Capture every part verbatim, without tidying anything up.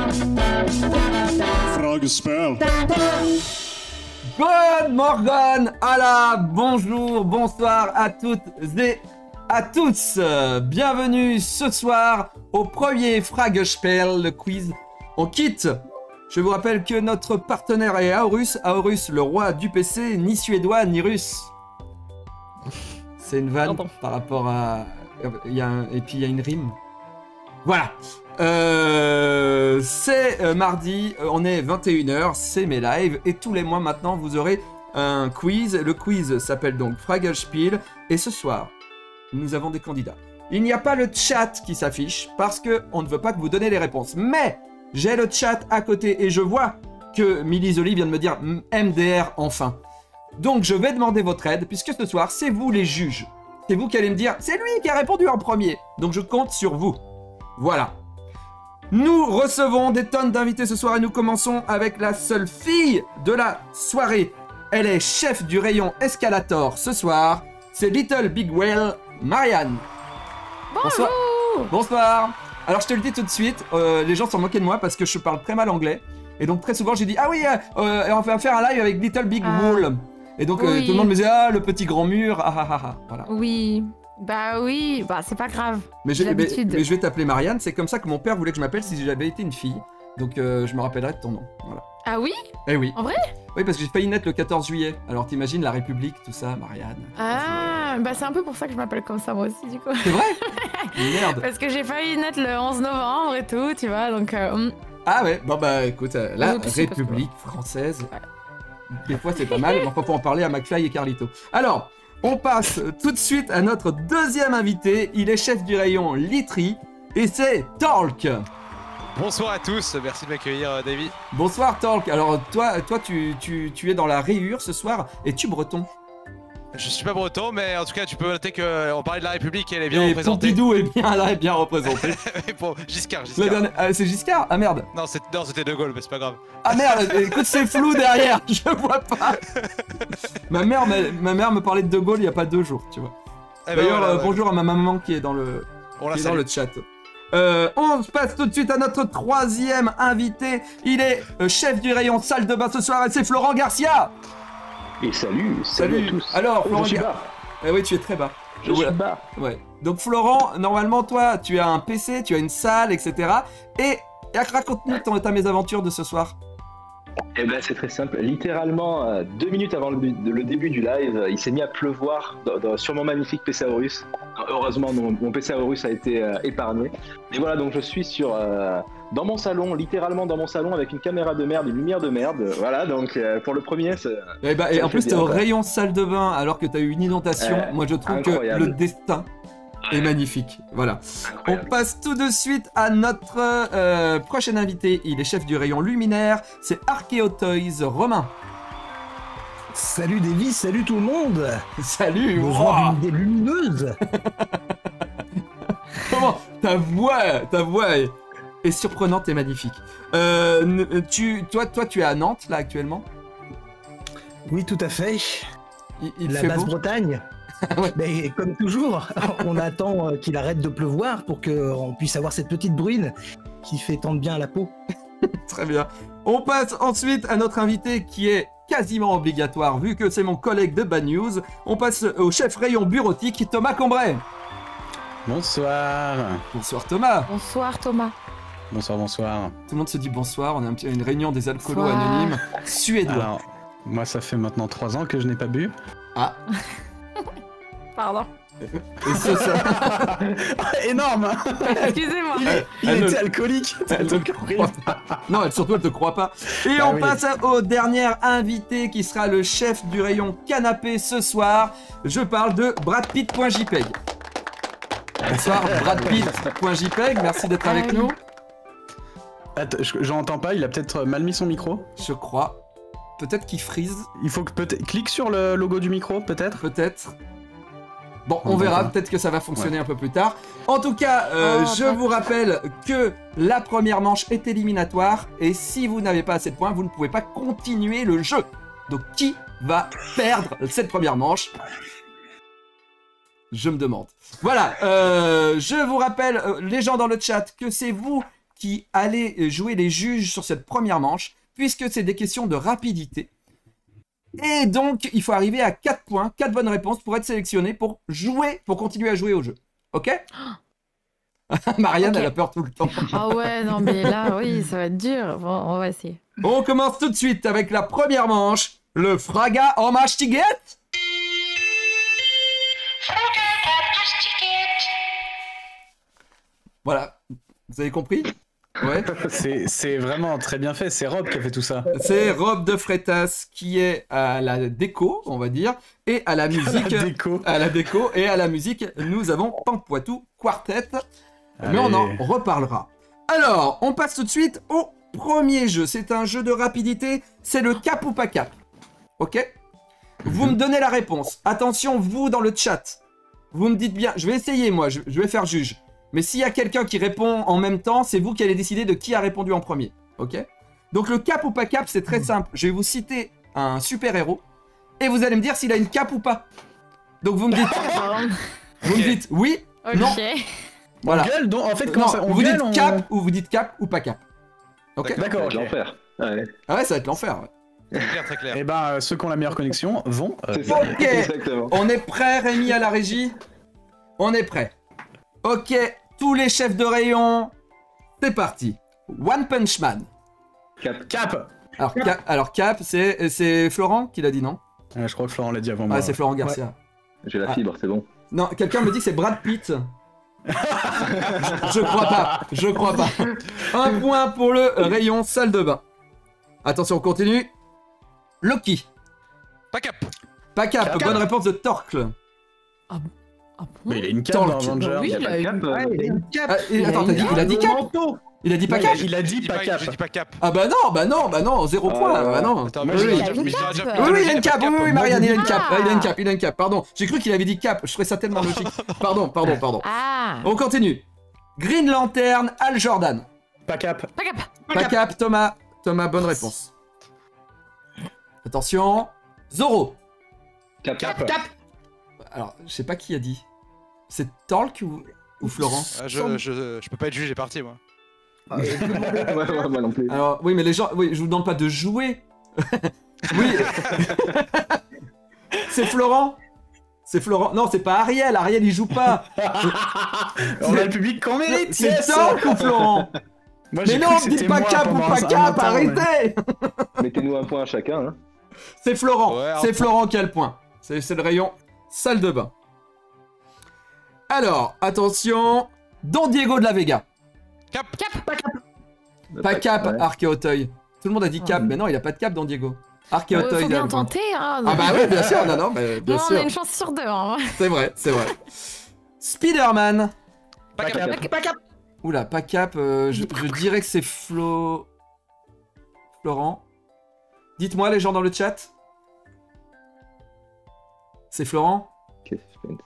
Fragespel. Good morning, Allah, bonjour, bonsoir à toutes et à tous. Bienvenue ce soir au premier Fragespel, le quiz. On quitte. Je vous rappelle que notre partenaire est Aorus. Aorus, le roi du P C, ni suédois ni russe. C'est une vanne Pardon. Par rapport à... Il y a un... Et puis il y a une rime. Voilà. Euh, c'est euh, mardi, euh, on est vingt et une heures, c'est mes lives, et tous les mois maintenant vous aurez un quiz. Le quiz s'appelle donc Fragespel, et ce soir, nous avons des candidats. Il n'y a pas le chat qui s'affiche, parce qu'on ne veut pas que vous donniez les réponses, mais j'ai le chat à côté, et je vois que Milly Zoli vient de me dire M D R enfin. Donc je vais demander votre aide, puisque ce soir, c'est vous les juges. C'est vous qui allez me dire, c'est lui qui a répondu en premier, donc je compte sur vous. Voilà. Nous recevons des tonnes d'invités ce soir et nous commençons avec la seule fille de la soirée. Elle est chef du rayon Escalator ce soir. C'est Little Big Whale, Marianne. Bonjour. Bonsoir. Bonsoir. Alors je te le dis tout de suite, euh, les gens sont moqués de moi parce que je parle très mal anglais. Et donc très souvent j'ai dit, ah oui, euh, on va faire un live avec Little Big ah. Whale. Et donc oui. euh, tout le monde me disait, ah le petit grand mur, ah ah ah ah. Voilà. Oui. Bah oui, bah c'est pas grave. Mais, mais, mais je vais t'appeler Marianne, c'est comme ça que mon père voulait que je m'appelle si j'avais été une fille. Donc euh, je me rappellerai de ton nom. Voilà. Ah oui? Eh oui. En vrai? Oui, parce que j'ai failli naître le quatorze juillet. Alors t'imagines la République, tout ça, Marianne. Ah, bah c'est un peu pour ça que je m'appelle comme ça moi aussi du coup. C'est vrai? Merde. Parce que j'ai failli naître le onze novembre et tout, tu vois, donc... Euh... Ah ouais, bon bah écoute, euh, la République que... française, ouais. Des fois c'est pas mal, mais on peut en parler à McFly et Carlito. Alors... On passe tout de suite à notre deuxième invité. Il est chef du rayon literie et c'est Talk. Bonsoir à tous, merci de m'accueillir, Davy. Bonsoir Talk. Alors toi, toi tu, tu, tu es dans la rayure ce soir. Es-tu breton? Je suis pas breton, mais en tout cas tu peux noter qu'on parlait de la République et elle est bien et représentée. Pompidou est bien là, est bien représenté. Bon, Giscard, Giscard. Dernier... Ah, c'est Giscard? Ah merde. Non, c'était De Gaulle, mais c'est pas grave. Ah merde, écoute c'est flou derrière, je vois pas. ma, mère, ma, ma mère me parlait de De Gaulle il y a pas deux jours, tu vois. Eh D'ailleurs, ben voilà, euh, ouais. bonjour à ma maman qui est dans le, qui est dans le chat. Euh, on se passe tout de suite à notre troisième invité. Il est euh, chef du rayon salle de bain ce soir et c'est Florent Garcia. Et salut, salut, salut à tous. Alors, oh, Florent, je suis bas. Eh oui, tu es très bas. Je voilà. suis bas. Ouais. Donc Florent, normalement toi, tu as un P C, tu as une salle, et cetera. Et, et raconte-nous ton ta mésaventure de ce soir. Eh ben c'est très simple. Littéralement, euh, deux minutes avant le, le début du live, euh, il s'est mis à pleuvoir dans, dans, sur mon magnifique P C Aorus. Heureusement, mon, mon P C Aorus a été euh, épargné. Et voilà, donc je suis sur euh, dans mon salon, littéralement dans mon salon, avec une caméra de merde, une lumière de merde. Voilà, donc euh, pour le premier, c'est. Et, bah, et en plus, t'es au rayon salle de bain alors que t'as eu une inondation. Euh, Moi, je trouve incroyable. Que le destin est magnifique. Voilà. Incroyable. On passe tout de suite à notre euh, prochain invité. Il est chef du rayon luminaire. C'est Archeotoys Romain. Salut Davy, salut tout le monde. Salut. Besoin d'une idée lumineuse. Comment ta voix, ta voix est, est surprenante et magnifique. Euh, tu, toi, toi, tu es à Nantes là actuellement? Oui, tout à fait. Il, il La fait Basse-Bretagne. Ouais. Mais comme toujours, on attend qu'il arrête de pleuvoir pour qu'on puisse avoir cette petite bruine qui fait tant de bien à la peau. Très bien. On passe ensuite à notre invité qui est quasiment obligatoire vu que c'est mon collègue de Bad News. On passe au chef rayon bureautique, Thomas Combray. Bonsoir. Bonsoir Thomas. Bonsoir Thomas. Bonsoir, bonsoir. Tout le monde se dit bonsoir, on est à une réunion des alcoolos anonymes suédois. Alors, moi ça fait maintenant trois ans que je n'ai pas bu. Ah. Pardon. Et ce, ça... Énorme. Excusez-moi. Il, il elle était ne... alcoolique. Elle te croit pas. Non, elle, surtout elle te croit pas. Et bah on oui. passe au dernier invité qui sera le chef du rayon canapé ce soir. Je parle de Brad Pitt.jpg. Bonsoir Brad Pitt.jpg, merci d'être avec nous. Attends, j'entends pas, il a peut-être mal mis son micro. Je crois. Peut-être qu'il freeze. Il faut que peut-être... Clique sur le logo du micro, peut-être. Peut-être. Bon, on verra, peut-être que ça va fonctionner ouais. un peu plus tard. En tout cas, euh, oh, je vous rappelle que la première manche est éliminatoire. Et si vous n'avez pas assez de points, vous ne pouvez pas continuer le jeu. Donc, qui va perdre cette première manche? Je me demande. Voilà, euh, je vous rappelle, euh, les gens dans le chat, que c'est vous qui allez jouer les juges sur cette première manche, puisque c'est des questions de rapidité. Et donc, il faut arriver à quatre points, quatre bonnes réponses pour être sélectionné, pour jouer, pour continuer à jouer au jeu. Ok? Marianne, Ok. elle a peur tout le temps. Ah ouais, non mais là, oui, ça va être dur. Bon, on va essayer. On commence tout de suite avec la première manche, le Fraga en Mastiget. Voilà, vous avez compris? Ouais. C'est c'est vraiment très bien fait, c'est Rob qui a fait tout ça. C'est Rob de Freitas qui est à la déco, on va dire, et à la musique. La déco. À la déco et à la musique, nous avons Pampoitou Quartet, mais Allez. on en reparlera. Alors, on passe tout de suite au premier jeu. C'est un jeu de rapidité, c'est le cap ou pas cap. Ok? Vous me donnez la réponse. Attention, vous dans le chat, vous me dites bien, je vais essayer moi, je, je vais faire juge. Mais s'il y a quelqu'un qui répond en même temps, c'est vous qui allez décider de qui a répondu en premier. Ok? Donc le cap ou pas cap, c'est très simple. Je vais vous citer un super-héros et vous allez me dire s'il a une cape ou pas. Donc vous me dites, vous me dites oui, Ok. non, voilà. On gueule, donc en fait, comment Non, ça, on vous gueule, dites on- cap ou vous dites cap ou pas cap. Ok? D'accord, ok. L'enfer. Ouais. Ah ouais, ça va être l'enfer. Ouais. Très clair, très clair. Et ben, euh, ceux qui ont la meilleure connexion vont. euh, C'est ça. Ok. Exactement. On est prêt, Rémi, à la régie? On est prêt. Ok, tous les chefs de rayon, c'est parti. One Punch Man. Cap. Cap. Alors cap, alors, cap c'est c'est Florent qui l'a dit, non? Ouais, je crois que Florent l'a dit avant Ouais, moi. c'est Florent Garcia. J'ai la Ah. fibre, c'est bon. Non, quelqu'un me dit que c'est Brad Pitt. je, je crois pas, je crois pas. Un point pour le rayon salle de bain. Attention, on continue. Loki. Pas cap. Pas cap, Cap. bonne réponse de Torcle. Ah bon? Mais il a une cape dans Talk. Avenger. Oui, Il y a il pas a de eu- cap. Ouais, euh, il a une cape. Ah, et- attends, t'as dit- il a dit cap? Il a dit pas Non, cap? il a dit Je dis pas pas, cap. je dis pas cap. Ah bah non, bah non, bah non, zéro Ah, point, ouais. bah non. Attends, Moi, mais j'ai- j'ai il a une mais j'ai cape. déjà- Oui, oui, il a une j'ai cape, pas oui, de oui, Marianne, il a une cape, Ah. il a une cape, il a une cape, pardon. J'ai cru qu'il avait dit cap, je trouvais ça tellement logique. Pardon, pardon, pardon. Ah. On continue. Green Lantern, Al Jordan. Pas cap. Pas cap. Pas cap, Thomas. Thomas, bonne réponse. Attention. Zoro. Cap. Cap. Alors, je sais pas qui a dit. C'est Talk ou, ou Florent? Ah, je, je, je peux pas être jugé parti, moi. ouais, ouais, moi non plus. Alors, oui, mais les gens, oui, je vous demande pas de jouer. Oui. C'est Florent? C'est Florent? Non, c'est pas Ariel. Ariel, il joue pas. On a le public qu'on mérite. C'est yes. Talk ou Florent? Moi, Mais j'ai non, cru que dites c'était pas moi cap ou pendant pas un cap, temps, mais- arrêtez. Mettez-nous un point à chacun. Hein. C'est Florent. Ouais, un C'est point. Florent qui a le point. C'est c'est le rayon salle de bain. Alors, attention. Don Diego de la Vega. Cap. Pas cap, Ouais. Archéauteuil. Tout le monde a dit cap, mais non, il a pas de cap, Don Diego. Euh, Archéauteuil. faut il a bien le point. tenter, hein. Ah bah oui, bien sûr, non, non, mais bien Non, on sûr. a une chance sur deux, hein. C'est vrai, c'est vrai. Spider-Man. Pas Pas cap. cap. Pas cap. Oula, pas cap, euh, je, je dirais que c'est Flo... Florent. Dites-moi les gens dans le chat. C'est Florent? Quel suspense.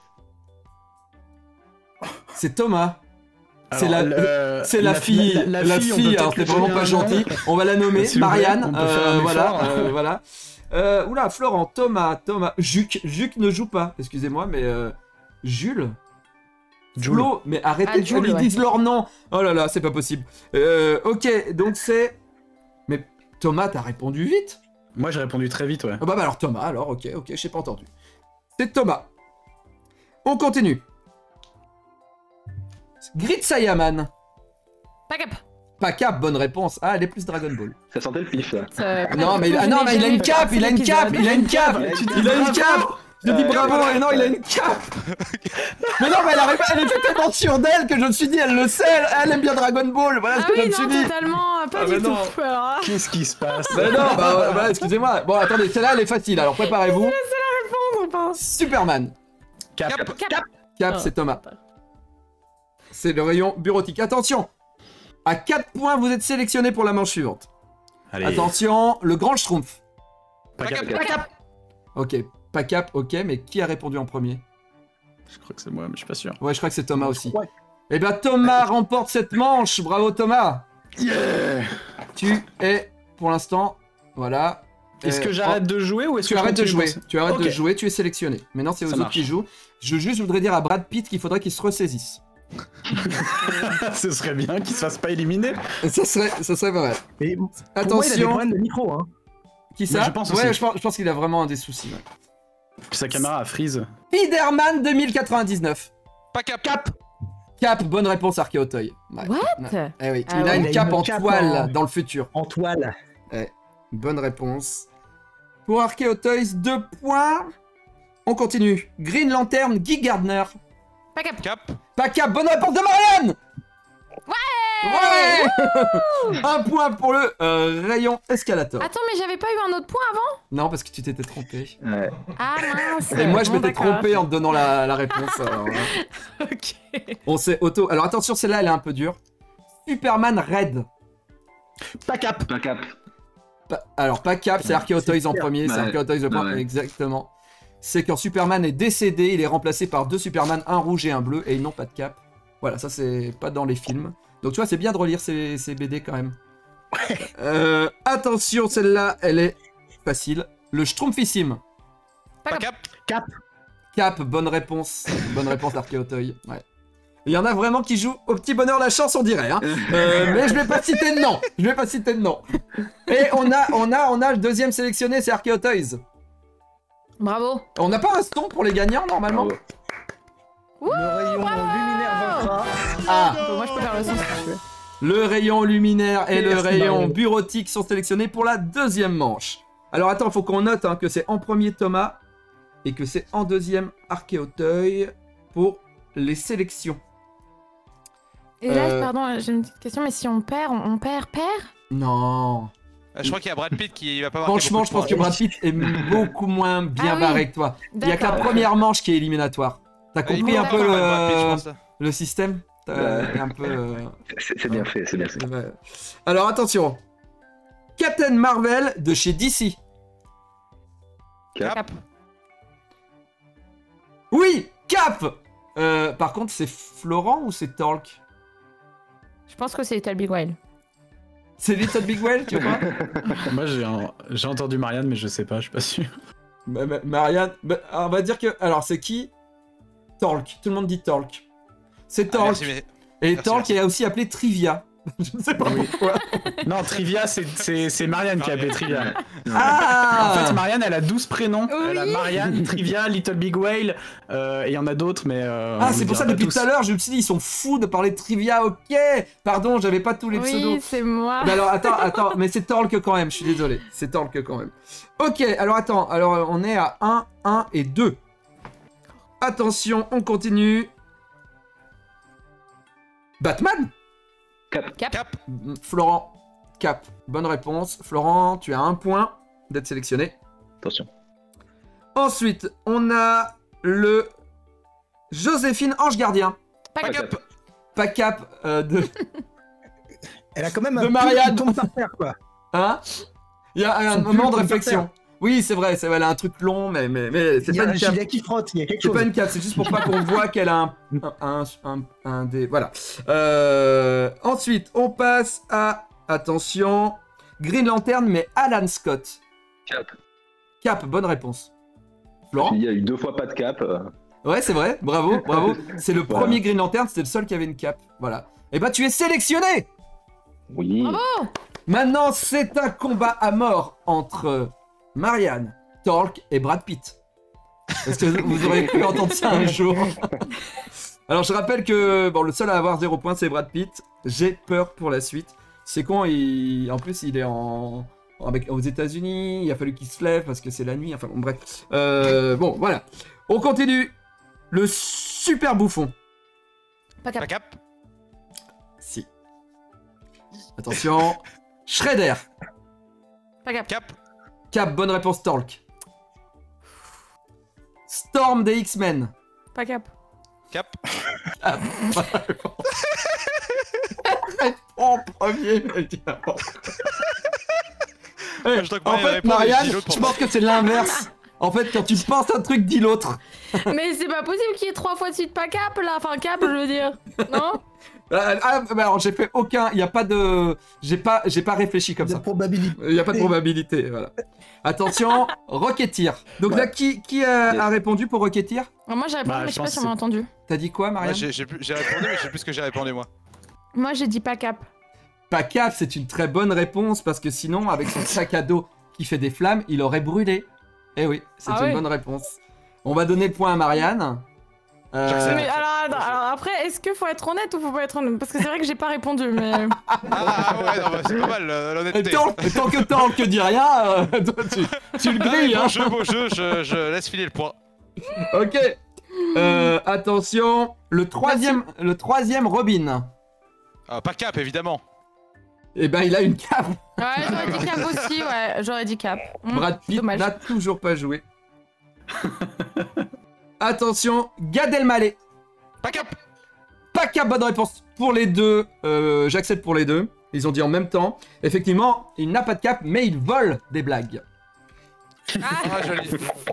C'est Thomas. C'est Alors, la, le- c'est la, fille, la, la fille, on peut alors peut-être c'est lui vraiment donner pas un gentil. nom. On va la nommer, S'il vous plaît, Marianne. on peut faire un euh, voilà, effort. euh, voilà. Euh, oula, Florent, Thomas, Thomas, Juc, Juc ne joue pas. Excusez-moi, mais euh, Jules. Jules. Flo, mais arrêtez, Ah, Jules, ils ouais. disent leur nom. Oh là là, c'est pas possible. Euh, ok, donc c'est. Mais Thomas, t'as répondu vite. Moi, j'ai répondu très vite, ouais. Ah bah, bah alors Thomas, alors ok, ok, j'ai pas entendu. C'est Thomas. On continue. Grid Sayaman. Pas cap. Pas cap, bonne réponse. Ah, elle est plus Dragon Ball. Ça sentait le pif, ça. Ça- Non, mais, ah, Je non, n'ai mais il a jamais une fait cape, un il a une seul cape, épisode. il a une cape, il a une cape. Je dis Euh, bravo, et non, il a une cape. Mais non, mais elle, arrive, elle était tellement sûre d'elle que je me suis dit, elle le sait, elle, elle aime bien Dragon Ball. Voilà ce Ah que je oui, me suis non, dit. totalement, pas Ah, du mais tout. non. Alors, Qu'est-ce qui se passe? Mais non, bah, bah, excusez-moi. Bon, attendez, celle-là, elle est facile, alors préparez-vous. on pense. Superman. Cap. Cap. Cap. Cap, Oh. c'est Thomas. C'est le rayon bureautique. Attention, à quatre points, vous êtes sélectionné pour la manche suivante. Allez. Attention, le grand schtroumpf. Pas Pas cap. cap. Pas cap. Ok, pas cap, ok, mais qui a répondu en premier? Je crois que c'est moi, mais je suis pas sûr. Ouais, je crois que c'est Thomas aussi. Ouais. Eh ben Thomas remporte cette manche, bravo Thomas. Yeah. Tu es, pour l'instant, voilà. Est-ce Euh, que j'arrête de jouer ou est-ce Tu que je arrêtes de continue jouer, pour ça tu arrêtes de Ok. jouer, tu es sélectionné. Maintenant c'est aux Ça autres marche. qui jouent. Je juste voudrais dire à Brad Pitt qu'il faudrait qu'il se ressaisisse. Ce serait bien qu'il se fasse pas éliminer. Ça serait, ça serait pas mal. Mais pour moi, il a des Attention. problèmes de micro. Hein. Qui ça? Mais je pense Ouais, aussi. je pense, je pense qu'il a vraiment des soucis. Ouais. Puis sa caméra a freeze. Spider-Man deux mille quatre-vingt-dix-neuf. Pas cap. Cap. Cap, bonne réponse Archéauteuil. Ouais. What? Eh oui, Ah il a ouais. une Il a cape une en cape toile en- dans le futur. En toile. Bonne réponse. Pour Archéauteuil, deux points. On continue. Green Lantern, Guy Gardner. Pas cap. Cap. Pas cap, bonne réponse de Marianne. Ouais. Un point pour le euh, rayon escalator. Attends, mais j'avais pas eu un autre point avant? Non, parce que tu t'étais trompé. Ouais. Ah mince. Et moi, je Bon, m'étais d'accord. trompé en te donnant la, la réponse. Alors, là. Ok. On s'est auto. Alors attention, celle-là, elle est un peu dure. Superman Red. Pas cap. Pas cap. Pa- Alors, pas cap, c'est Archéauteuil en super. premier. C'est Ouais. Archéauteuil le point. Ouais. Exactement. C'est quand Superman est décédé, il est remplacé par deux Superman, un rouge et un bleu, et ils n'ont pas de cap. Voilà, ça c'est pas dans les films. Donc tu vois, c'est bien de relire ces, ces B D quand même. Euh, attention, celle-là, elle est facile. Le Schtroumpfissime. Pas Pas cap. cap. Cap. Cap, bonne réponse. Bonne réponse d'Archéauteuil. Ouais. Il y en a vraiment qui jouent au petit bonheur la chance, on dirait. Hein. Euh, mais je vais pas citer de nom. Je vais pas citer de nom. Et on a, on a, on a le deuxième sélectionné, c'est Archéauteuil. Bravo. On n'a pas un son pour les gagnants normalement? Bravo. Wouh, Le rayon luminaire vaincra. Ah, Donc moi je peux faire le son si tu veux. le rayon luminaire et le Merci, rayon Marianne. bureautique sont sélectionnés pour la deuxième manche. Alors attends, il faut qu'on note hein, que c'est en premier Thomas et que c'est en deuxième Archéauteuil pour les sélections. Et là, Euh. pardon, j'ai une petite question, mais si on perd, on, on perd, perd? Non. Euh, Je crois qu'il y a Brad Pitt qui va pas marquer Franchement, beaucoup je de pense que points. Brad Pitt est beaucoup moins bien Ah oui. barré que toi. Il y a que la D'accord. première manche qui est éliminatoire. T'as Euh, il compris peut un pas peu faire Brad Pitt, je le, pense. le système? T'as- Ouais. t'es un peu... euh, C'est c'est bien fait, c'est bien fait. Ouais. Alors attention. Captain Marvel de chez D C. Cap. Cap. Oui, Cap. Euh, par contre, c'est Florent ou c'est Talk? Je pense que c'est Little Big Whale. C'est Little Big Whale, tu vois? Moi j'ai un- j'ai entendu Marianne, mais je sais pas, je suis pas sûr. Ma- ma- Marianne, bah, on va dire que... Alors, c'est qui? Talk. Tout le monde dit Talk. C'est Ah, Talk. merci, mais- Et merci, Talk merci. est aussi appelé Trivia. Je ne sais pas Oui. pourquoi. Non, Trivia, c'est- c'est c'est Marianne qui a appelé Trivia. Ah En fait, Marianne, elle a douze prénoms. Elle a Oui. Marianne, Trivia, Little Big Whale, euh, et il y en a d'autres, mais. euh, Ah, on c'est les pour ça dira depuis pas tout à l'heure, je me suis dit, ils sont fous de parler de Trivia, ok. Pardon, j'avais pas tous les Oui, pseudos. c'est moi. Mais alors, attends, attends, mais c'est Talk quand même, je suis désolé. C'est Talk quand même. Ok, alors attends, alors on est à un, un et deux. Attention, on continue. Batman? Cap. Cap. Cap. Mm, Florent. Cap. Bonne réponse. Florent, tu as un point d'être sélectionné. Attention. Ensuite, on a le Joséphine Ange Gardien. Pas Pas cap. cap. Pas Cap euh, de... Elle a quand même De un pull Marianne. qui tombe par terre, quoi. Hein? Il y a un Son moment pull de tombe par réflexion. terre. Oui, c'est vrai, c'est vrai, elle a un truc long, mais, mais, mais c'est Il y pas a un une cape. gilet qui frotte, il y a quelque C'est chose. pas une cape, c'est juste pour pas qu'on voit qu'elle a un, un, un, un, un des... Voilà. Euh, ensuite, on passe à... Attention... Green Lantern, mais Alan Scott. Cap. Cap, bonne réponse. Florent? Il y a eu deux fois pas de cap. euh. Ouais, c'est vrai, bravo, bravo. C'est le Voilà. premier Green Lantern, c'était le seul qui avait une cape. Voilà. Et bah, tu es sélectionné! Oui. Bravo. Maintenant, c'est un combat à mort entre Marianne, Talk et Brad Pitt. Est-ce que vous aurez pu entendre ça un jour? Alors, je rappelle que bon, le seul à avoir zéro point, c'est Brad Pitt. J'ai peur pour la suite. C'est con, il... en plus, il est en... Avec... aux États-Unis. Il a fallu qu'il se lève parce que c'est la nuit. Enfin, bon, bref. Euh, bon, voilà. On continue. Le super bouffon. Pas Pas cap. cap. Si. Attention. Shredder. Pas cap. Cap. Cap, bonne réponse, Talk. Storm des X-Men. Pas cap. Cap. Ah, bonne réponse. En premier, mec. Eh, Je dois que en Marianne fait, réponde et je dis Marianne, l'autre pour je moi. pense que c'est l'inverse. En fait, quand tu penses un truc, dis l'autre. Mais c'est pas possible qu'il y ait trois fois de suite pas cap là. Enfin, cap, je veux dire. Non? Ah, ah, bah alors j'ai fait aucun, il y a pas de, j'ai pas, j'ai pas réfléchi comme De ça. probabilité. Il y a pas de probabilité, voilà. Attention, Rocketeer. Donc là, qui, qui a, a répondu pour Rocketeer? Moi j'ai répondu, Bah, mais je je sais pas pense si on que m'a entendu. T'as dit quoi, Moi, Marianne? j'ai j'ai plus- j'ai répondu, mais je sais plus ce que j'ai répondu, moi. Moi j'ai dit pas cap. Pas cap, c'est une très bonne réponse parce que sinon, avec son sac à dos qui fait des flammes, il aurait brûlé. Eh oui, c'est Ah une oui. bonne réponse. On va donner le point à Marianne. Euh, J'accepte. Mais alors, attends, alors après, est-ce qu'il faut être honnête ou faut pas être honnête? Parce que c'est vrai que j'ai pas répondu, mais. Ah, ah, ouais, non, bah, c'est pas mal, euh, et l'honnêteté. tant, et tant que tant que dit rien, euh, toi, tu, tu le grilles, Beau hein. jeu, beau jeu, je, je laisse filer le point. Ok. Euh, attention, le troisième, le troisième Robin. Ah, pas cap, évidemment. Eh ben, il a une cape. Ouais, j'aurais dit cap aussi, ouais, j'aurais dit cap. Hmm, Brad Pitt dommage. n'a toujours pas joué. Attention, Gad Elmaleh. Pas cap. Pas cap, bonne réponse pour les deux. Euh, J'accepte pour les deux. Ils ont dit en même temps. Effectivement, il n'a pas de cap, mais il vole des blagues. Ah, joli.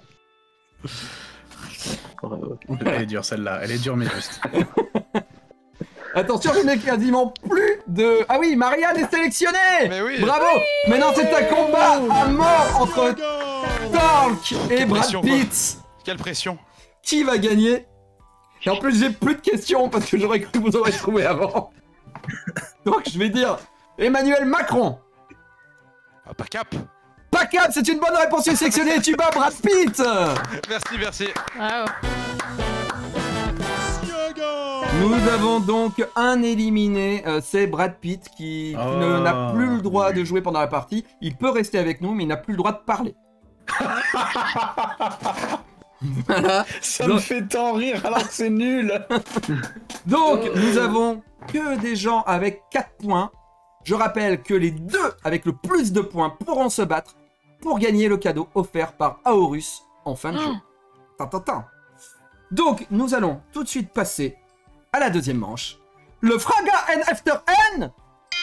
Elle est dure celle-là, elle est dure mais juste. Attention, je n'ai quasiment plus de... Ah oui, Marianne est sélectionnée. Mais oui. Bravo. Maintenant, c'est un combat à mort entre Talk et Brad pression, Pitt. Quelle pression. Qui va gagner? Et en plus, j'ai plus de questions parce que j'aurais cru que vous aurez trouvé avant. Donc, je vais dire Emmanuel Macron. Ah, pas cap. Pas cap, c'est une bonne réponse, tu es sélectionné et tu bats Brad Pitt. Merci, merci. Ah, ouais. Nous avons donc un éliminé, euh, c'est Brad Pitt qui Oh. ne- n'a plus le droit de jouer pendant la partie. Il peut rester avec nous, mais il n'a plus le droit de parler. Voilà. Ça Donc- me fait tant rire alors que c'est nul. Donc, nous avons que des gens avec quatre points. Je rappelle que les deux avec le plus de points pourront se battre pour gagner le cadeau offert par Aorus en fin de jeu. Tintintin. Donc, nous allons tout de suite passer à la deuxième manche. Le Fraga and After N.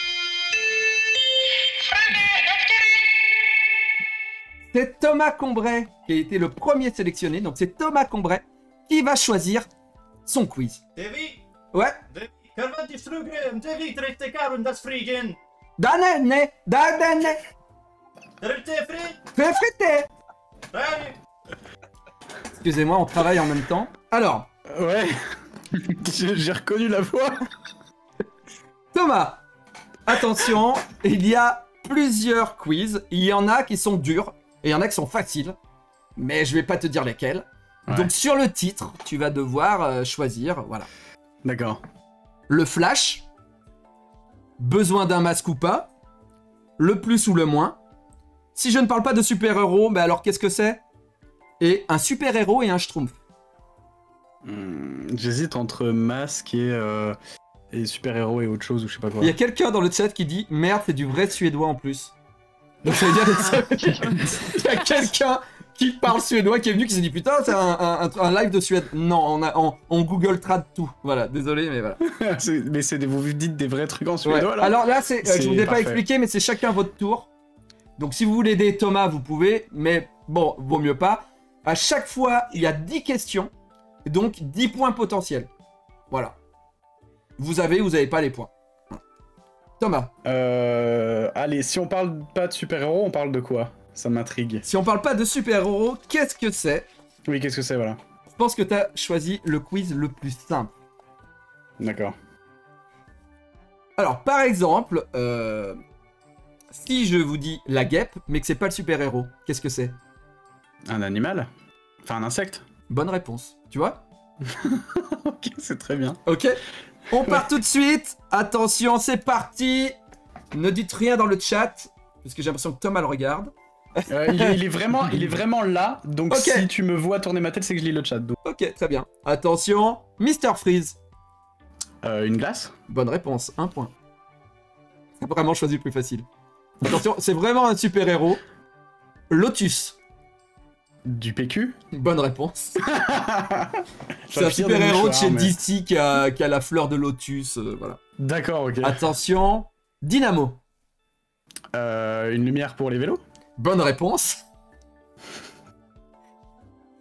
C'est Thomas Combray qui a été le premier sélectionné. Donc, c'est Thomas Combray qui va choisir son quiz. Davy, Ouais. Davy, kan man die strugen, Davy, trekt karun das frigen. Dane, ne, dane, ne. Trekt fri, Fais friter. Allez. Excusez-moi, on travaille en même temps. Alors, Ouais. J'ai j'ai reconnu la voix. Thomas, attention, il y a plusieurs quiz. Il y en a qui sont durs et il y en a qui sont faciles. Mais je vais pas te dire lesquels. Ouais. Donc sur le titre, tu vas devoir euh, choisir, voilà. D'accord. Le flash, besoin d'un masque ou pas, le plus ou le moins. Si je ne parle pas de super-héros, mais alors qu'est-ce que c'est? Et un super-héros et un schtroumpf. Hmm, J'hésite entre masque et, euh, et super-héros et autre chose ou je sais pas quoi. Il y a quelqu'un dans le chat qui dit merde, c'est du vrai suédois en plus. Donc ça veut dire que il y a quelqu'un qui parle suédois qui est venu qui s'est dit putain, c'est un, un- un- un live de Suède. Non, on, a, on, on Google trad tout. Voilà, désolé, mais voilà. C'est- mais c'est des- vous dites des vrais trucs en Ouais. suédois là. Alors là, c'est, euh, je C'est vous ai pas parfait. expliqué, mais c'est chacun votre tour. Donc si vous voulez aider Thomas, vous pouvez, mais bon, vaut mieux pas. À chaque fois, il y a dix questions, donc dix points potentiels. Voilà. Vous avez ou vous avez pas les points. Thomas, Euh, allez, si on parle pas de super-héros, on parle de quoi? Ça m'intrigue. si on parle pas de super-héros, qu'est-ce que c'est? Oui, qu'est-ce que c'est, voilà. Je pense que t'as choisi le quiz le plus simple. D'accord. Alors, par exemple, euh, si je vous dis la guêpe, mais que c'est pas le super-héros, qu'est-ce que c'est? Un animal? Enfin, un insecte? Bonne réponse. Tu vois? Ok, c'est très bien. Ok, on part tout de suite. Attention, c'est parti. Ne dites rien dans le chat, parce que j'ai l'impression que Thomas le regarde. Euh, il, est, il est vraiment, il est vraiment là, donc Ok. si tu me vois tourner ma tête, c'est que je lis le chat. donc. Ok, très bien. Attention, mister Freeze. Euh, une glace? Bonne réponse, un point. T'as vraiment choisi le plus facile. Attention, c'est vraiment un super-héros. Lotus. Du P Q? Bonne réponse. C'est Pas un pire des super-héros de mouchoirs, chez mais- D C qui a, qui a la fleur de lotus, euh, voilà. D'accord, ok. Attention, Dynamo. Euh, une lumière pour les vélos? Bonne réponse.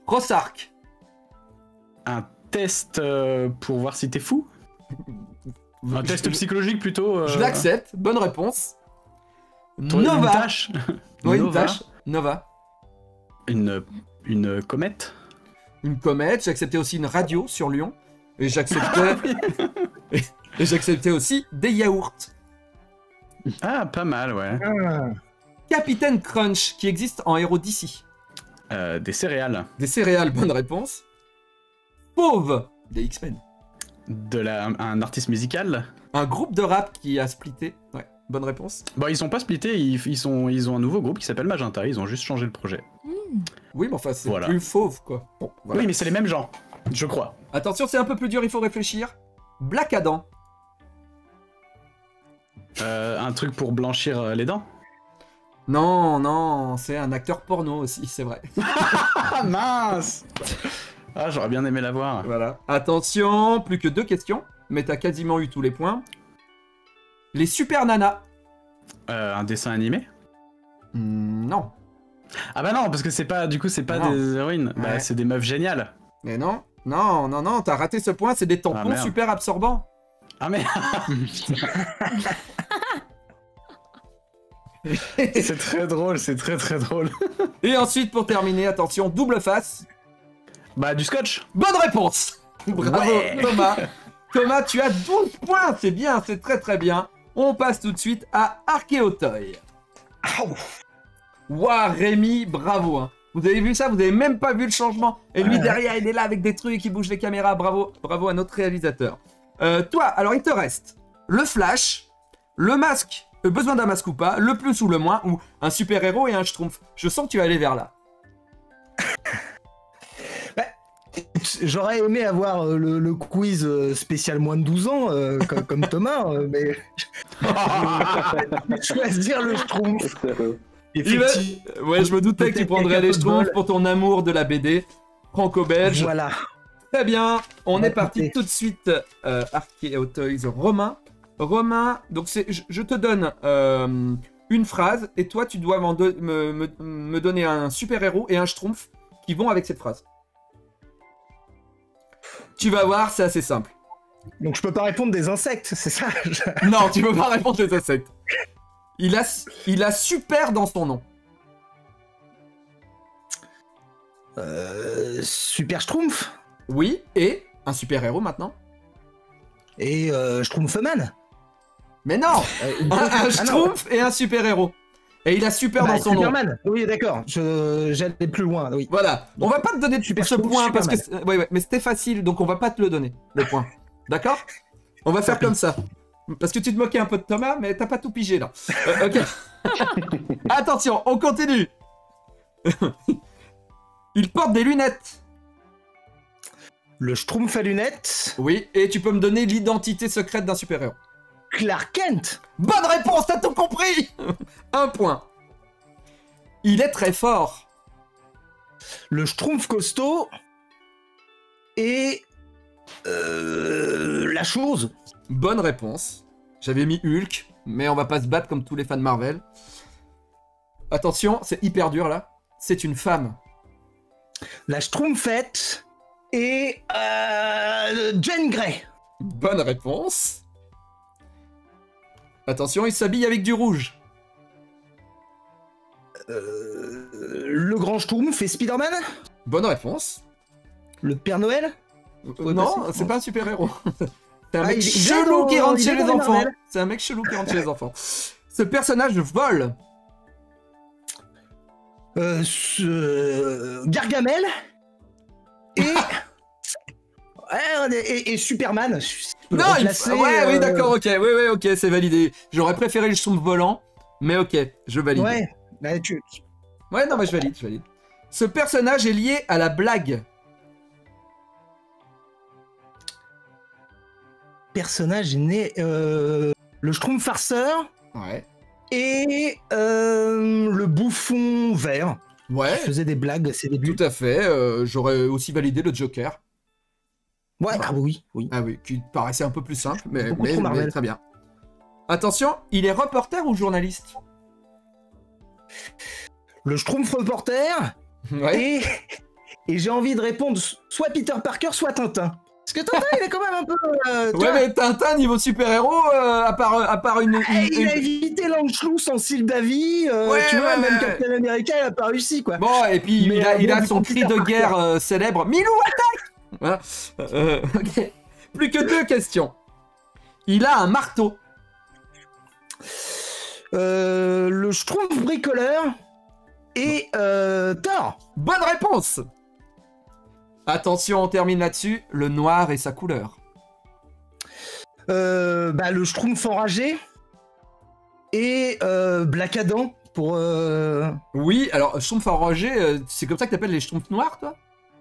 Rossark. Un test euh, pour voir si t'es fou. Un test psychologique plutôt. euh, Je l'accepte, bonne réponse. toi, Nova. Une tâche. Oui, une Nova. tâche. Nova. Une, une comète. Une comète, j'acceptais aussi une radio sur Lyon. Et j'acceptais... et et j'acceptais aussi des yaourts. Ah, pas mal, ouais. Ah. Capitaine Crunch, qui existe en héros d'ici. Euh, des céréales. Des céréales, bonne réponse. Fauve, des X-Men. De la, un artiste musical. Un groupe de rap qui a splitté. Ouais, bonne réponse. Bon, ils sont pas splittés, ils, ils, sont, ils ont un nouveau groupe qui s'appelle Magenta, ils ont juste changé le projet. Oui, mais enfin, c'est Voilà. plus fauve, quoi. Bon, voilà. Oui, mais c'est les mêmes gens, je crois. Attention, c'est un peu plus dur, il faut réfléchir. Black Adam. Euh, un truc pour blanchir euh, les dents. Non, non, c'est un acteur porno aussi, c'est vrai. Ah mince. Ah, j'aurais bien aimé la voir. Voilà. Attention, plus que deux questions, mais t'as quasiment eu tous les points. Les Super Nanas. Euh, un dessin animé. Hmm, non. Ah bah non, parce que c'est pas, du coup, c'est pas Non. des héroïnes, bah Ouais. c'est des meufs géniales. Mais non, non, non, non, t'as raté ce point, c'est des tampons Ah, merde. super absorbants. Ah mais... c'est très drôle, c'est très très drôle. Et ensuite, pour terminer, attention, double face. Bah du scotch. Bonne réponse. Bravo, Ouais. Thomas. Thomas, tu as douze points, c'est bien, c'est très très bien. On passe tout de suite à Archéotoy. Ouah, Rémi, bravo. Hein. Vous avez vu ça, vous avez même pas vu le changement. Et lui, Ouais. derrière, il est là avec des trucs, il bouge les caméras. Bravo, bravo à notre réalisateur. Euh, toi, alors il te reste le flash, le masque, euh, besoin d'un masque ou pas, le plus ou le moins, ou un super-héros et un schtroumpf. Je sens que tu vas aller vers là. J'aurais aimé avoir euh, le, le quiz euh, spécial moins de douze ans, euh, comme, comme Thomas, euh, mais. Je vais choisir le Schtroumpf. Il va- Ouais, je me doutais que tu Peut-être prendrais quelqu'un les de schtroumpfs bol. pour ton amour de la B D franco-belge. Voilà. Très bien, on va est parti écouter. tout de suite. Euh, Archéotoys, Romain. Romain, donc c'est, je, je te donne euh, une phrase et toi tu dois m'en do- me, me- me donner un super-héros et un schtroumpf qui vont avec cette phrase. Tu vas voir, c'est assez simple. Donc je peux pas répondre des insectes, c'est ça? Non, tu peux pas répondre les insectes. Il a, il a super dans son nom. Euh, Super Schtroumpf Oui, et un super-héros maintenant. et euh, Schtroumpfman. Mais non, Euh, une- un, un Ah non. schtroumpf et un super-héros. Et il a super Bah, dans son nom. Superman. Oui, d'accord. Je j'allais plus loin. Oui. Voilà, on va pas te donner Super ce Schtroumpf, point parce que Superman. c'est- ouais, ouais, mais c'était facile donc on va pas te le donner le point. D'accord? On va faire comme ça. Parce que tu te moquais un peu de Thomas mais t'as pas tout pigé là. Euh, ok. Attention, on continue. Il porte des lunettes. Le Schtroumpf à lunettes. Oui, et tu peux me donner l'identité secrète d'un super-héros. Clark Kent. Bonne réponse, t'as tout compris. Un point. Il est très fort. Le Schtroumpf costaud. Et. Euh, la chose. Bonne réponse. J'avais mis Hulk, mais on va pas se battre comme tous les fans Marvel. Attention, c'est hyper dur là. C'est une femme. La Schtroumpfette. Et. Euh, Jane Grey. Bonne réponse. Attention, il s'habille avec du rouge. Euh, le Grand Schtroumpf et Spider-Man. Bonne réponse. Le Père Noël. Euh, Ouais, non, bah, c'est- c'est pas un super-héros. C'est un Ah, mec il- il est chelou dans- qui rentre il chez est les dans les enfants. Marvel. C'est un mec chelou qui rentre chez les enfants. Ce personnage vole. Euh, ce- euh, Gargamel. Et. Ouais, et, et Superman. Je peux le Non, il... replacer, ouais, oui, euh, d'accord, ok, oui, oui, ok, c'est validé. J'aurais préféré le schtroumpf volant, mais ok, je valide. Ouais. Bah, tu... Ouais, non, mais je valide, je valide. Ce personnage est lié à la blague. Personnage est né. Euh, le Schtroumpf farceur. Ouais. Et euh, le bouffon vert. Ouais, Qui faisait des blagues à ses débuts. tout à fait. euh, J'aurais aussi validé le Joker. Ouais, ah oui, oui. Ah oui, qui paraissait un peu plus simple, mais, Beaucoup mais, trop Marvel. mais très bien. Attention, il est reporter ou journaliste? Le Schtroumpf reporter. Ouais. Et. Et j'ai envie de répondre soit Peter Parker, soit Tintin. Parce que Tintin, il est quand même un peu... Euh, tu Ouais, vois, mais Tintin, niveau super-héros, euh, à, part, à part une... une- eh, il a une- évité l'Anschluss en Sildavie, euh, Ouais, tu vois, ouais, même ouais. Captain America, il a pas réussi, quoi. Bon, et puis Mais, il a, euh, il bon, a du son coup, cri Peter de Parker. guerre euh, célèbre. Milou, attaque. Voilà. Euh, ok. Plus que deux questions. Il a un marteau. Euh, le Schtroumpf bricoleur et euh, Thor. Bonne réponse. Attention, on termine là-dessus. Le noir et sa couleur. Euh, bah, le Schtroumpf enragé et euh, Black Adam pour... Euh... Oui, alors, Schtroumpf enragé, euh, c'est comme ça que t'appelles les Schtroumpfs noirs, toi?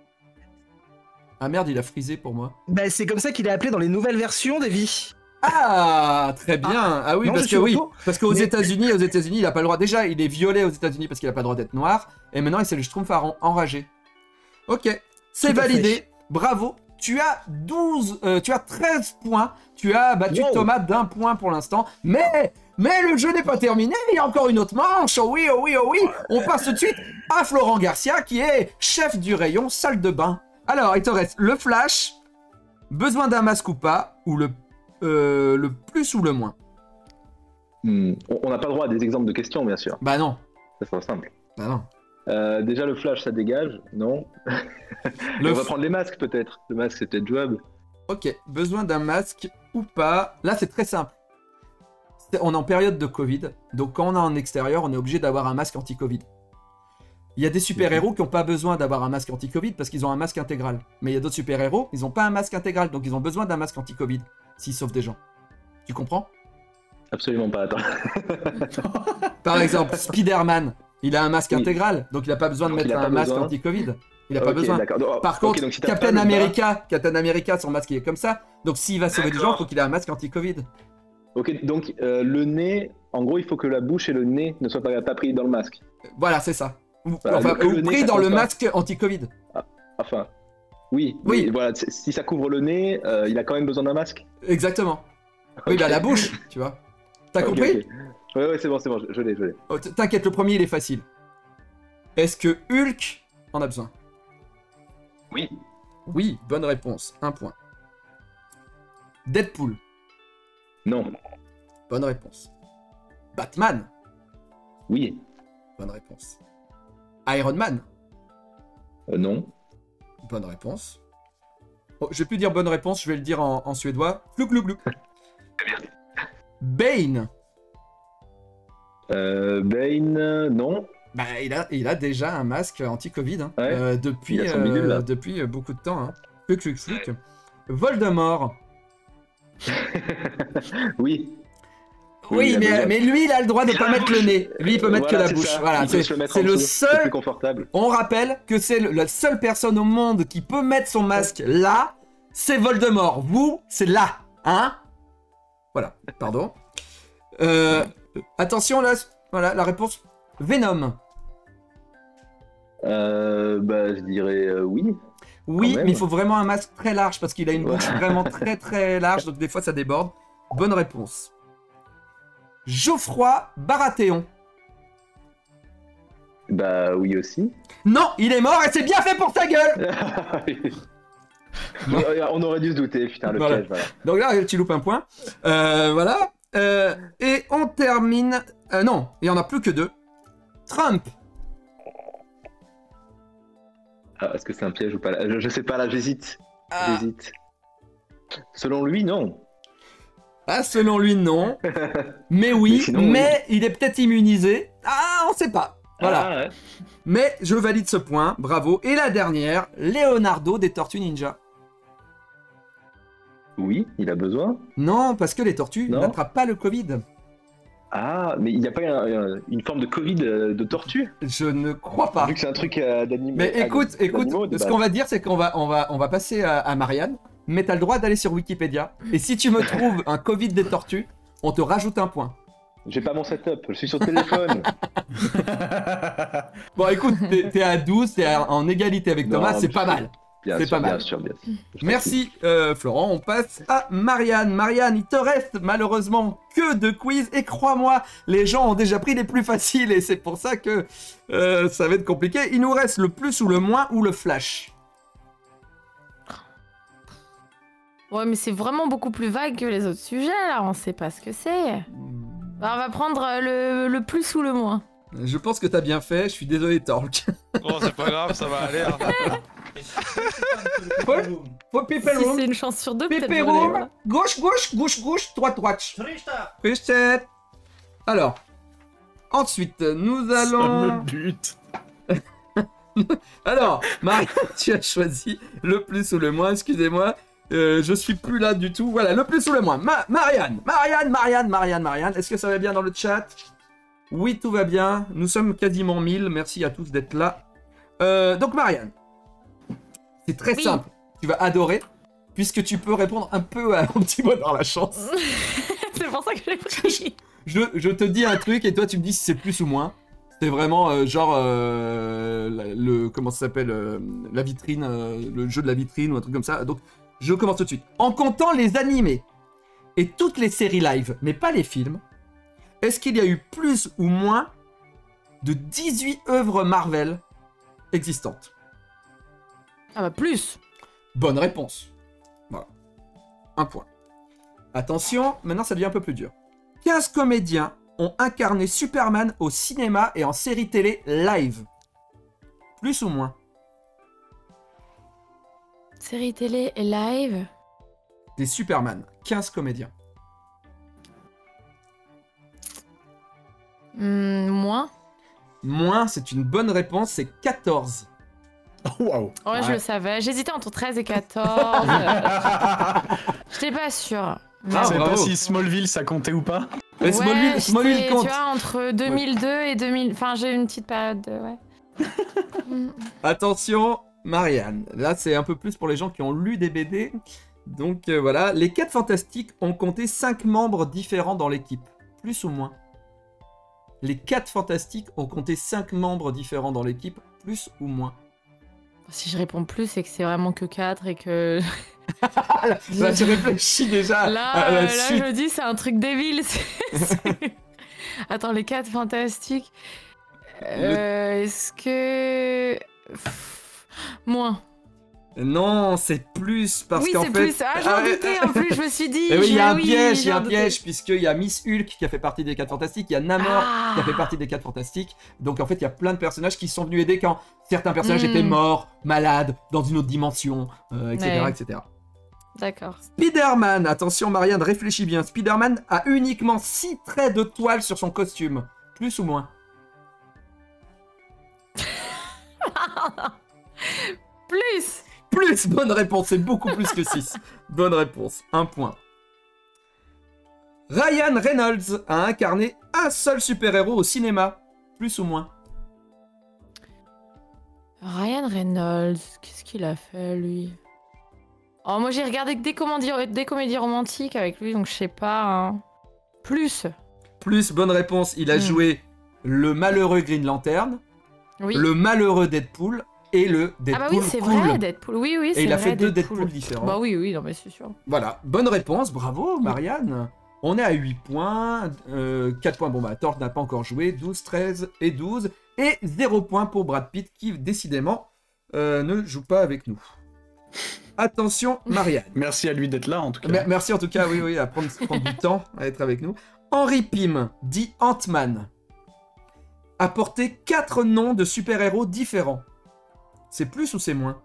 Ah merde, il a frisé pour moi. Bah, c'est comme ça qu'il est appelé dans les nouvelles versions des vies. Ah, très bien. Ah oui, non, parce je que suis oui, auto. parce qu'aux Mais- États-Unis, aux États-Unis, il a pas le droit. Déjà, il est violet aux États-Unis parce qu'il a pas le droit d'être noir, et maintenant, il c'est le Schtroumpf en- enragé. Ok, c'est Tout à validé. fait. Bravo. Tu as douze, euh, tu as treize points. Tu as battu Wow. Thomas d'un point pour l'instant, mais mais le jeu n'est pas terminé. Il y a encore une autre manche. Oh oui, oh oui, oh oui. On passe tout de suite à Florent Garcia, qui est chef du rayon salle de bain. Alors, il te reste le flash, besoin d'un masque ou pas, ou le euh, le plus ou le moins. Hmm, On on n'a pas le droit à des exemples de questions, bien sûr. Bah non, Ça sera simple. bah non. Euh, déjà, le flash, ça dégage. Non. Le On va f- prendre les masques, peut-être. Le masque, c'est peut-être jouable. Ok, besoin d'un masque ou pas. Là, c'est très simple. C'est- On est en période de Covid, donc quand on est en extérieur, on est obligé d'avoir un masque anti-Covid. Il y a des super-héros qui n'ont pas besoin d'avoir un masque anti-Covid parce qu'ils ont un masque intégral. Mais il y a d'autres super-héros, ils n'ont pas un masque intégral, donc ils ont besoin d'un masque anti-Covid s'ils sauvent des gens. Tu comprends? Absolument pas. Attends. Par exemple, Spider-Man, il a un masque Oui. intégral, donc il n'a pas besoin de Donc, il mettre a un pas masque besoin. anti-Covid. Il n'a pas Ok, besoin. d'accord. Donc, Par ok, contre, donc si t'as pas Captain le bas- America, Captain America, son masque il est comme ça. Donc s'il va sauver des gens, il D'accord. faut qu'il ait un masque anti-Covid. Ok, donc euh, le nez, en gros, il faut que la bouche et le nez ne soient pas, pas pris dans le masque. Voilà, c'est ça. Ou, Voilà, enfin, que ou le nez, pris ça dans compte le pas. masque anti-Covid. Enfin, oui. Oui. mais voilà, c- si ça couvre le nez, euh, il a quand même besoin d'un masque. Exactement. Oui, Ok. bah la bouche, tu vois. T'as Ok, compris? ok. Ouais, ouais, c'est bon, c'est bon, je, je l'ai, je l'ai. Oh, t- T'inquiète, le premier il est facile. Est-ce que Hulk en a besoin? Oui. Oui, bonne réponse. Un point. Deadpool, Non. bonne réponse. Batman, Oui. bonne réponse. Iron Man, Euh, non. bonne réponse. Oh, je vais plus dire bonne réponse, je vais le dire en, en suédois. Flou glou glou. Bane, Euh, Bane, euh, non. bah il a, il a déjà un masque anti-Covid hein, Ouais. euh, depuis, Il a son bidule, euh, là. depuis euh, beaucoup de temps. Hein. Fluc, fluc, fluc. Voldemort. Oui. Oui, Oui, il a mais, besoin. mais lui, il a le droit de Il a pas la mettre le bouche. nez. Lui, il peut mettre Voilà, que la c'est bouche. ça. Voilà, Il peut c'est se le mettre c'est en le dessous, C'est plus seul. confortable. On rappelle que c'est le- la seule personne au monde qui peut mettre son masque là, c'est Voldemort. Vous, c'est là, hein? Voilà, pardon. Euh, attention là, voilà la réponse. Venom. Euh, bah, je dirais euh, oui. Oui, Quand même. mais il faut vraiment un masque très large parce qu'il a une bouche Ouais. vraiment très très large, donc des fois ça déborde. Bonne réponse. Geoffroy Baratheon. Bah, oui aussi. Non, il est mort et c'est bien fait pour ta gueule. On aurait dû se douter, putain, le Voilà. piège, voilà. Donc là, tu loupes un point. Euh, voilà. Euh, et on termine. Euh, non, il y en a plus que deux. Trump. Ah, est-ce que c'est un piège ou pas là je, je sais pas, là, j'hésite. Ah, J'hésite. Selon lui, non. ah, selon lui, non. Mais oui, Mais sinon, oui. mais il est peut-être immunisé. Ah, on sait pas. Voilà. Ah, ouais. Mais je valide ce point. Bravo. Et la dernière, Leonardo des Tortues Ninja. Oui, il a besoin. Non, parce que les tortues Non. n'attrapent pas le Covid. Ah, mais il n'y a pas un- un- une forme de Covid euh, de tortue Je ne crois pas. Vu que c'est un truc euh, d'animaux. Mais ah, écoute, écoute, d'animaux, de ce base. qu'on va dire, c'est qu'on va, on va, on va passer à, à Marianne, mais t'as le droit d'aller sur Wikipédia. Et si tu me trouves un Covid des tortues, on te rajoute un point. J'ai pas mon setup, je suis sur téléphone. Bon, écoute, t'es t'es à douze, t'es à- en égalité avec Non, Thomas, c'est mais pas je- mal. Bien C'est sûr, pas mal. Bien sûr, bien sûr. Merci euh, Florent, on passe à Marianne. Marianne, il te reste malheureusement que deux quiz et crois-moi, les gens ont déjà pris les plus faciles et c'est pour ça que euh, ça va être compliqué. Il nous reste le plus ou le moins ou le flash. Ouais, mais c'est vraiment beaucoup plus vague que les autres sujets, là. On sait pas ce que c'est. Bah, on va prendre euh, le, le plus ou le moins. Je pense que t'as bien fait, je suis désolé Torque. Bon, c'est pas grave, ça va aller. Hein. Faut people Si room, c'est une chance sur deux, peut-être. people vous allez room, voir. gauche, gauche, gauche, gauche, droite, droite. Trista. Christette. Alors, ensuite, nous Ça allons... me bute. Alors, Marie, tu as choisi le plus ou le moins, excusez-moi. Euh, je suis plus là du tout. Voilà, le plus ou le moins. Ma Marianne, Marianne, Marianne, Marianne, Marianne. Est-ce que ça va bien dans le chat? Oui, tout va bien. Nous sommes quasiment mille. Merci à tous d'être là. Euh, donc, Marianne, c'est très Oui. simple. Tu vas adorer, puisque tu peux répondre un peu à mon petit mot dans la chance. C'est pour ça que j'ai pris. Je, je te dis un truc et toi tu me dis si c'est plus ou moins. C'est vraiment euh, genre euh, la- le comment ça s'appelle euh, la vitrine, euh, le jeu de la vitrine ou un truc comme ça. Donc je commence tout de suite. En comptant les animés et toutes les séries live, mais pas les films, est-ce qu'il y a eu plus ou moins de dix-huit œuvres Marvel existantes? Ah bah plus. Bonne réponse. Voilà. Un point. Attention, maintenant ça devient un peu plus dur. quinze comédiens ont incarné Superman au cinéma et en série télé live. Plus ou moins? Série télé et live. Des Superman. quinze comédiens. Hmm, moins. Moins, c'est une bonne réponse, c'est quatorze. Oh, waouh. Ouais, je Ouais. le savais. J'hésitais entre treize et quatorze. J'étais pas sûre. Mais Ah, Je sais bravo. pas si Smallville ça comptait ou pas. Mais Smallville, ouais, Smallville j'étais, compte. Tu vois, entre deux mille deux et deux mille... Enfin, j'ai eu une petite période de... Ouais. Hmm. Attention, Marianne. Là, c'est un peu plus pour les gens qui ont lu des B D. Donc euh, voilà, les quatre Fantastiques ont compté cinq membres différents dans l'équipe. Plus ou moins? Les quatre Fantastiques ont compté cinq membres différents dans l'équipe. Plus ou moins? Si je réponds plus, c'est que c'est vraiment que quatre et que... Là, tu réfléchis déjà Là, à la euh, là suite. je me dis, c'est un truc débile. c'est- c'est- Attends, les quatre fantastiques. Euh, Est-ce que... Pff, moins. Non, c'est plus parce Oui, qu'en c'est fait... plus. Ah, j'en Ah, doutais en plus, je me suis dit. Eh oui, il y a je- un piège, il y a j'en un doutais. piège, puisqu'il y a Miss Hulk qui a fait partie des quatre Fantastiques, il y a Namor Ah. qui a fait partie des quatre Fantastiques. Donc en fait, il y a plein de personnages qui sont venus aider quand certains personnages Hmm. étaient morts, malades, dans une autre dimension, euh, et cetera, Ouais. et cetera. D'accord. Spider-Man, attention Marianne, réfléchis bien. Spider-Man a uniquement six traits de toile sur son costume. Plus ou moins? Plus. Plus, bonne réponse, c'est beaucoup plus que six. Bonne réponse, un point. Ryan Reynolds a incarné un seul super-héros au cinéma. Plus ou moins? Ryan Reynolds, qu'est-ce qu'il a fait lui? Oh, moi j'ai regardé que des comédies, des comédies romantiques avec lui, donc je sais pas. hein. Plus. Plus, bonne réponse, il a Hmm. joué le malheureux Green Lantern, Oui. le malheureux Deadpool et le Deadpool Ah bah oui, c'est cool. vrai, Deadpool. Oui, oui, c'est Et il a vrai, fait deux Deadpool différents. Bah oui, oui, non mais c'est sûr. Voilà, bonne réponse, bravo Marianne. On est à huit points, euh, quatre points, bon bah Thor n'a pas encore joué, douze, treize et douze, et zéro point pour Brad Pitt qui décidément euh, ne joue pas avec nous. Attention Marianne. Merci à lui d'être là en tout cas. Mer- Merci en tout cas, oui, oui, à prendre, prendre du temps à être avec nous. Henry Pym, dit Ant-Man, a porté quatre noms de super-héros différents. C'est plus ou c'est moins?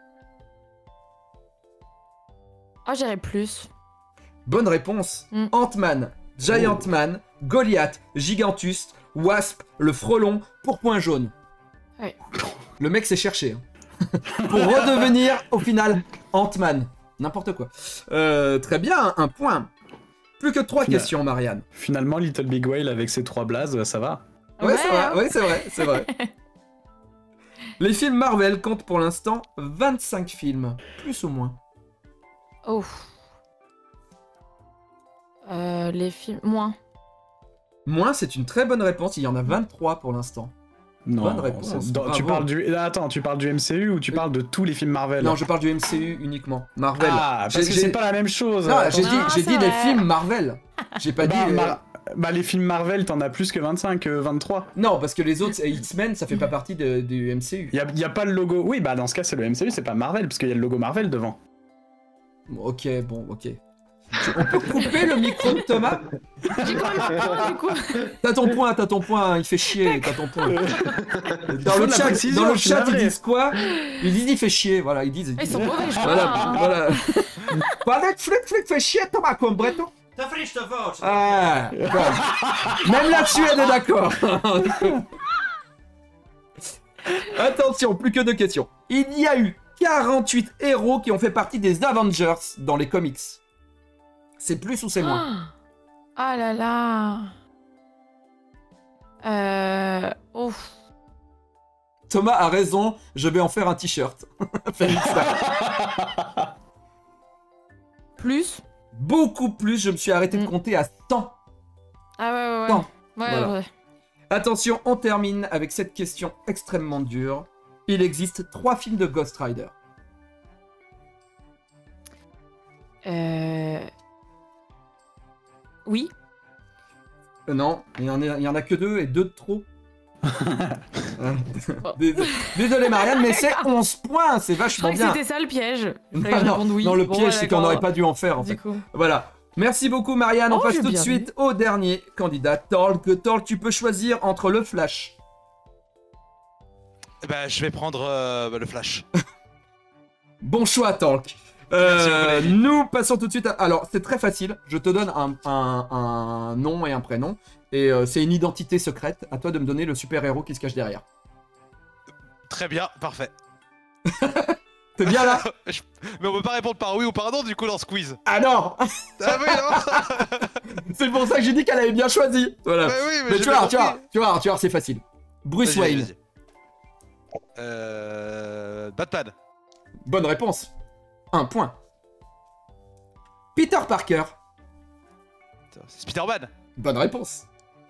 Ah, j'irais plus. Bonne réponse. Mm. Ant-Man, Giant Man, Goliath, Gigantus, Wasp, le Frelon, Pourpoint Jaune. Ouais. Le mec s'est cherché. hein. Pour redevenir, au final, Ant-Man. N'importe quoi. Euh, très bien, un point. Plus que trois Final. questions, Marianne. Finalement, Little Big Whale avec ses trois blazes, ça va. Ouais, c'est vrai, hein. ouais, c'est vrai, c'est vrai. Les films Marvel comptent pour l'instant vingt-cinq films. Plus ou moins? Oh. Euh, les films. Moins. Moins, c'est une très bonne réponse. Il y en a vingt-trois pour l'instant. Non. Bonne réponse, Dans- tu bravo. parles du. Attends, tu parles du M C U ou tu Oui. parles de tous les films Marvel? Non, je parle du M C U uniquement. Marvel. Ah, parce J'ai- que j'ai- c'est pas la même chose. Non, Attends. j'ai dit, Non, j'ai c'est dit les vrai. films Marvel. J'ai pas bah, dit. euh, Mar- bah, les films Marvel, t'en as plus que vingt-cinq, euh, vingt-trois. Non, parce que les autres, c'est X-Men, ça fait pas partie de- du M C U. Y a, y a pas le logo. Oui, bah dans ce cas, c'est le M C U, c'est pas Marvel, parce qu'il y a le logo Marvel devant. Bon, ok, bon, ok. On peut couper le micro de Thomas? J'ai quand même un point, du coup. T'as ton point, t'as ton point, il fait chier, t'as ton point. Dans Faut le de la chat, précision, dans le je suis chat ils navré. disent quoi? Ils disent il fait chier, voilà, ils disent. Ils sont mauvais, je crois. Voilà, hein. voilà. Voilà, flic, flic, fait chier, Thomas, comme breton. Da frisch de voce. Ah, bon. Même là-dessus, elle est d'accord. Attention, plus que deux questions. Il y a eu quarante-huit héros qui ont fait partie des Avengers dans les comics. C'est plus ou c'est moins? Ah là là. Euh... Ouf. Thomas a raison, je vais en faire un t-shirt. Félix. Plus? Beaucoup plus, je me suis arrêté de Mm. compter à cent. Ah ouais, ouais, ouais. Non. Ouais, Voilà. ouais. Attention, on termine avec cette question extrêmement dure. Il existe trois films de Ghost Rider. Euh... Oui. Euh, non, il y, en a, il y en a que deux et deux de trop. Euh, Désolé, désolé, Marianne, mais c'est onze points, c'est Je vachement croyais que bien. c'était ça le piège. Non, Fallait que je non, réponde oui. non, le Bon, piège, ouais, c'est qu'on d'accord. n'aurait pas dû en faire, en Du fait. coup. Voilà. Merci beaucoup, Marianne. On Oh, passe j'ai tout de bien suite au dernier candidat, Torque. Torque, tu peux choisir entre le Flash. Eh ben, je vais prendre euh, bah, le flash. Bon choix, Torque. Merci Euh, beaucoup, David. nous passons tout de suite à... Alors, c'est très facile. Je te donne un, un- un nom et un prénom. Et euh, c'est une identité secrète. À toi de me donner le super-héros qui se cache derrière. Très bien, parfait. T'es bien là? Je- Mais on peut pas répondre par oui ou par non du coup dans ce quiz. Ah non. Ah oui, non. C'est pour ça que j'ai dit qu'elle avait bien choisi. Voilà. Bah oui, mais, Mais j'ai tu vois, bien tu vois, compris. tu vois, tu vois, c'est facile. Bruce Vas-y, Wayne. vas-y. Euh... Batman. Bonne réponse. Un point. Peter Parker. C'est Spider-Man. Bonne réponse.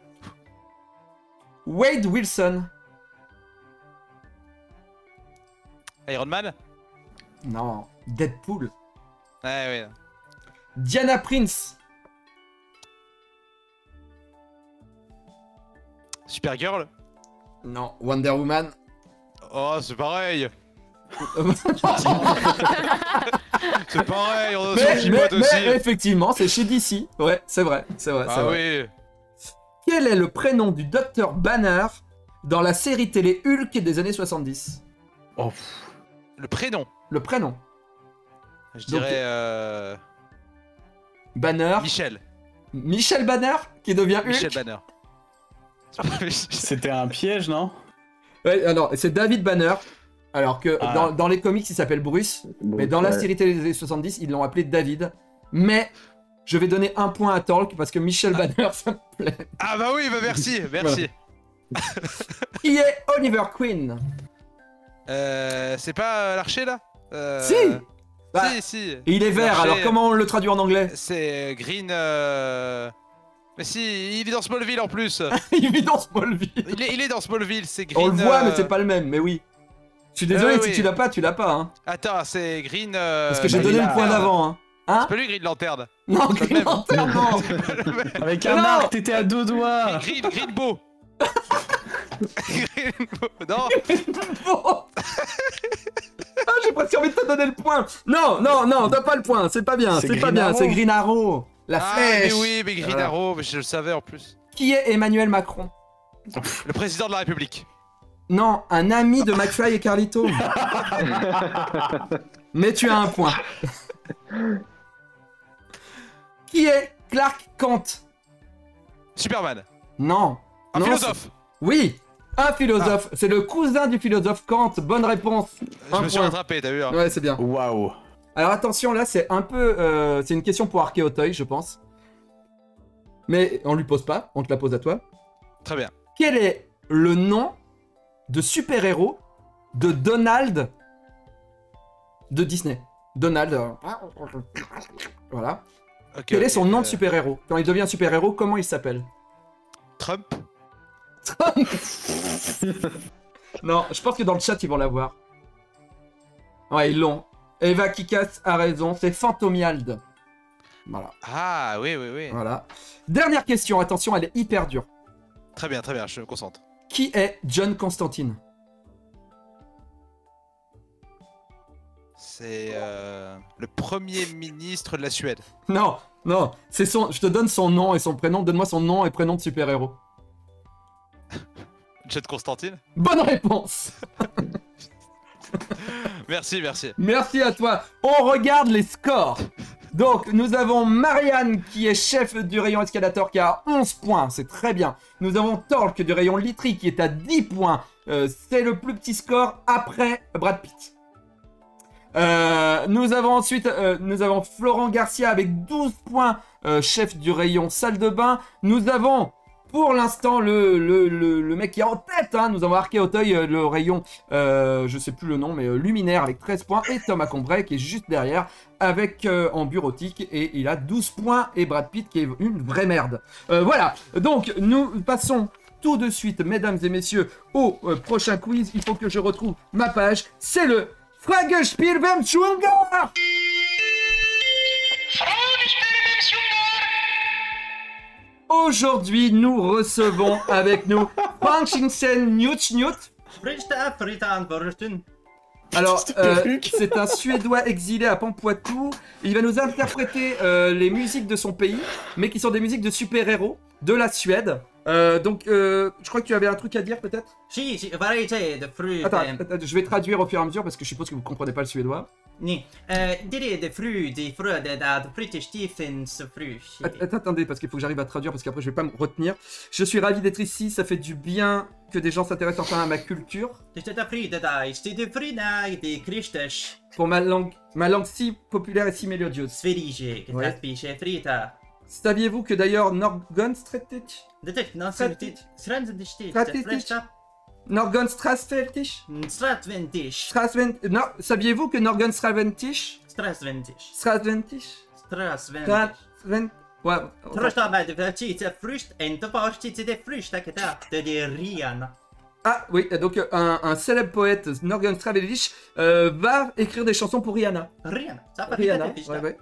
Wade Wilson. Iron Man. Non. Deadpool. Ouais, ouais. Diana Prince. Supergirl. Non. Wonder Woman. Oh, c'est pareil. C'est pareil, on a mais, son mais, Chimote aussi. mais effectivement, c'est chez D C. Ouais, c'est vrai, c'est vrai, c'est Ah vrai. oui. Quel est le prénom du docteur Banner dans la série télé Hulk des années soixante-dix? Oh, Le prénom. Le prénom. Je Donc- dirais euh... Banner. Michel. Michel Banner qui devient Hulk. Michel Banner. c'était un piège, non? Ouais, ah non, c'est David Banner. Alors que Ah. dans, dans les comics, il s'appelle Bruce. mais dans la ouais. série télé des années soixante-dix, ils l'ont appelé David. Mais je vais donner un point à Torque parce que Michel Banner, ça me plaît. Ah bah oui, bah merci, merci. Qui est Oliver Queen? Euh, c'est pas euh, l'archer là euh... Si. Bah, Si, si. Et il est vert, L'archer, alors comment on le traduit en anglais? C'est Green... Euh... Mais si, il est dans Smallville en plus. Il vit dans Smallville. il, est, il est dans Smallville, c'est Green... On le voit, euh, mais c'est pas le même, mais oui. Je suis désolé, Ah, si oui. tu l'as pas, tu l'as pas, hein. Attends, c'est Green... Euh... Parce que j'ai bah, donné il le a- point d'avant, hein. Hein? C'est pas lui Green Lantern. Non, pas le Green même. Lantern, non. Avec Mais un non. arc, t'étais à deux doigts. Green, Green Beau. Green Beau. Non, Bon. Ah, j'ai presque envie de te donner le point. Non, non, non, t'as pas le point, c'est pas bien, C'est c'est pas Green bien, Arrow. c'est Green Arrow. La ah, flèche. mais oui, mais Green Voilà. Arrow, mais je le savais en plus. Qui est Emmanuel Macron? Le président de la République. Non, un ami de McFly et Carlito. Mais tu as un point. Qui est Clark Kent? Superman. Non. Un Non, philosophe. c'est- Oui, un philosophe. C'est le cousin du philosophe Kant. Bonne réponse. Je Un me suis point. rattrapé, t'as vu hein. Ouais, c'est bien. Waouh. Alors attention, là, c'est un peu... euh, c'est une question pour Archéauteuil, je pense. Mais on lui pose pas, on te la pose à toi. Très bien. Quel est le nom de super-héros de Donald de Disney? Donald. euh, Voilà. Ok, Quel est ok, son nom de euh, super-héros? Quand il devient super-héros, comment il s'appelle? Trump. Non, je pense que dans le chat, ils vont l'avoir. Ouais, ils l'ont. Eva Kikas a raison, c'est Fantomiald. Voilà. Ah, oui, oui, oui. Voilà. Dernière question, attention, elle est hyper dure. Très bien, très bien, je me concentre. Qui est John Constantine? C'est euh, le premier ministre de la Suède. Non, non, c'est son. Je te donne son nom et son prénom. Donne-moi son nom et prénom de super-héros. John Constantine. Bonne réponse. Merci, merci. Merci à toi. On regarde les scores. Donc, nous avons Marianne qui est chef du rayon escalator qui a onze points. C'est très bien. Nous avons Torque du rayon literie qui est à dix points. Euh, c'est le plus petit score après Brad Pitt. Euh, nous avons ensuite euh, nous avons Florent Garcia avec douze points, euh, chef du rayon salle de bain. Nous avons pour l'instant le, le, le, le mec qui est en tête, hein. Nous avons Arché Auteuil, euh, le rayon, euh, je sais plus le nom, mais euh, luminaire avec treize points. Et Thomas Combray qui est juste derrière avec euh, en bureautique et il a douze points. Et Brad Pitt qui est une vraie merde. Euh, voilà, donc nous passons tout de suite, mesdames et messieurs, au euh, prochain quiz. Il faut que je retrouve ma page. C'est le Fragespiel beim Schwunger. Aujourd'hui, nous recevons avec nous Frank Shinsen Newt Newt. Alors, euh, c'est un Suédois exilé à Pampoitou. Il va nous interpréter euh, les musiques de son pays, mais qui sont des musiques de super-héros de la Suède. Euh, donc, euh, je crois que tu avais un truc à dire, peut-être? Si, si, variété de fruits. Attends, attends, je vais traduire au fur et à mesure parce que je suppose que vous ne comprenez pas le suédois. Ni. Euh, det de fruits, des fruits, de de fruits, Stephens fruits. Attends, attendez, parce qu'il faut que j'arrive à traduire parce qu'après je vais pas me retenir. Je suis ravi d'être ici, ça fait du bien que des gens s'intéressent enfin à ma culture. C'est de fruits, de dice, c'est de fruits, des Christus. Pour ma langue, ma langue si populaire et si mélodieuse. Sverige, que ça piche frita. Saviez-vous que d'ailleurs Norgon Stretich Det non Stretich. Stretich. Norgon Strasveltich Stratventis. Strasvent... Non, saviez-vous que Norgon Straventich Strasventis. Straventich Strasventis. Stravent... Ouais. Trösta med det för frust, inte bara det frust, det är det Rian. Ah oui, donc un, un célèbre poète, Norgon Straventich, euh, va écrire des chansons pour Rihanna. Rihanna, ça fait Rihanna, ouais, ouais.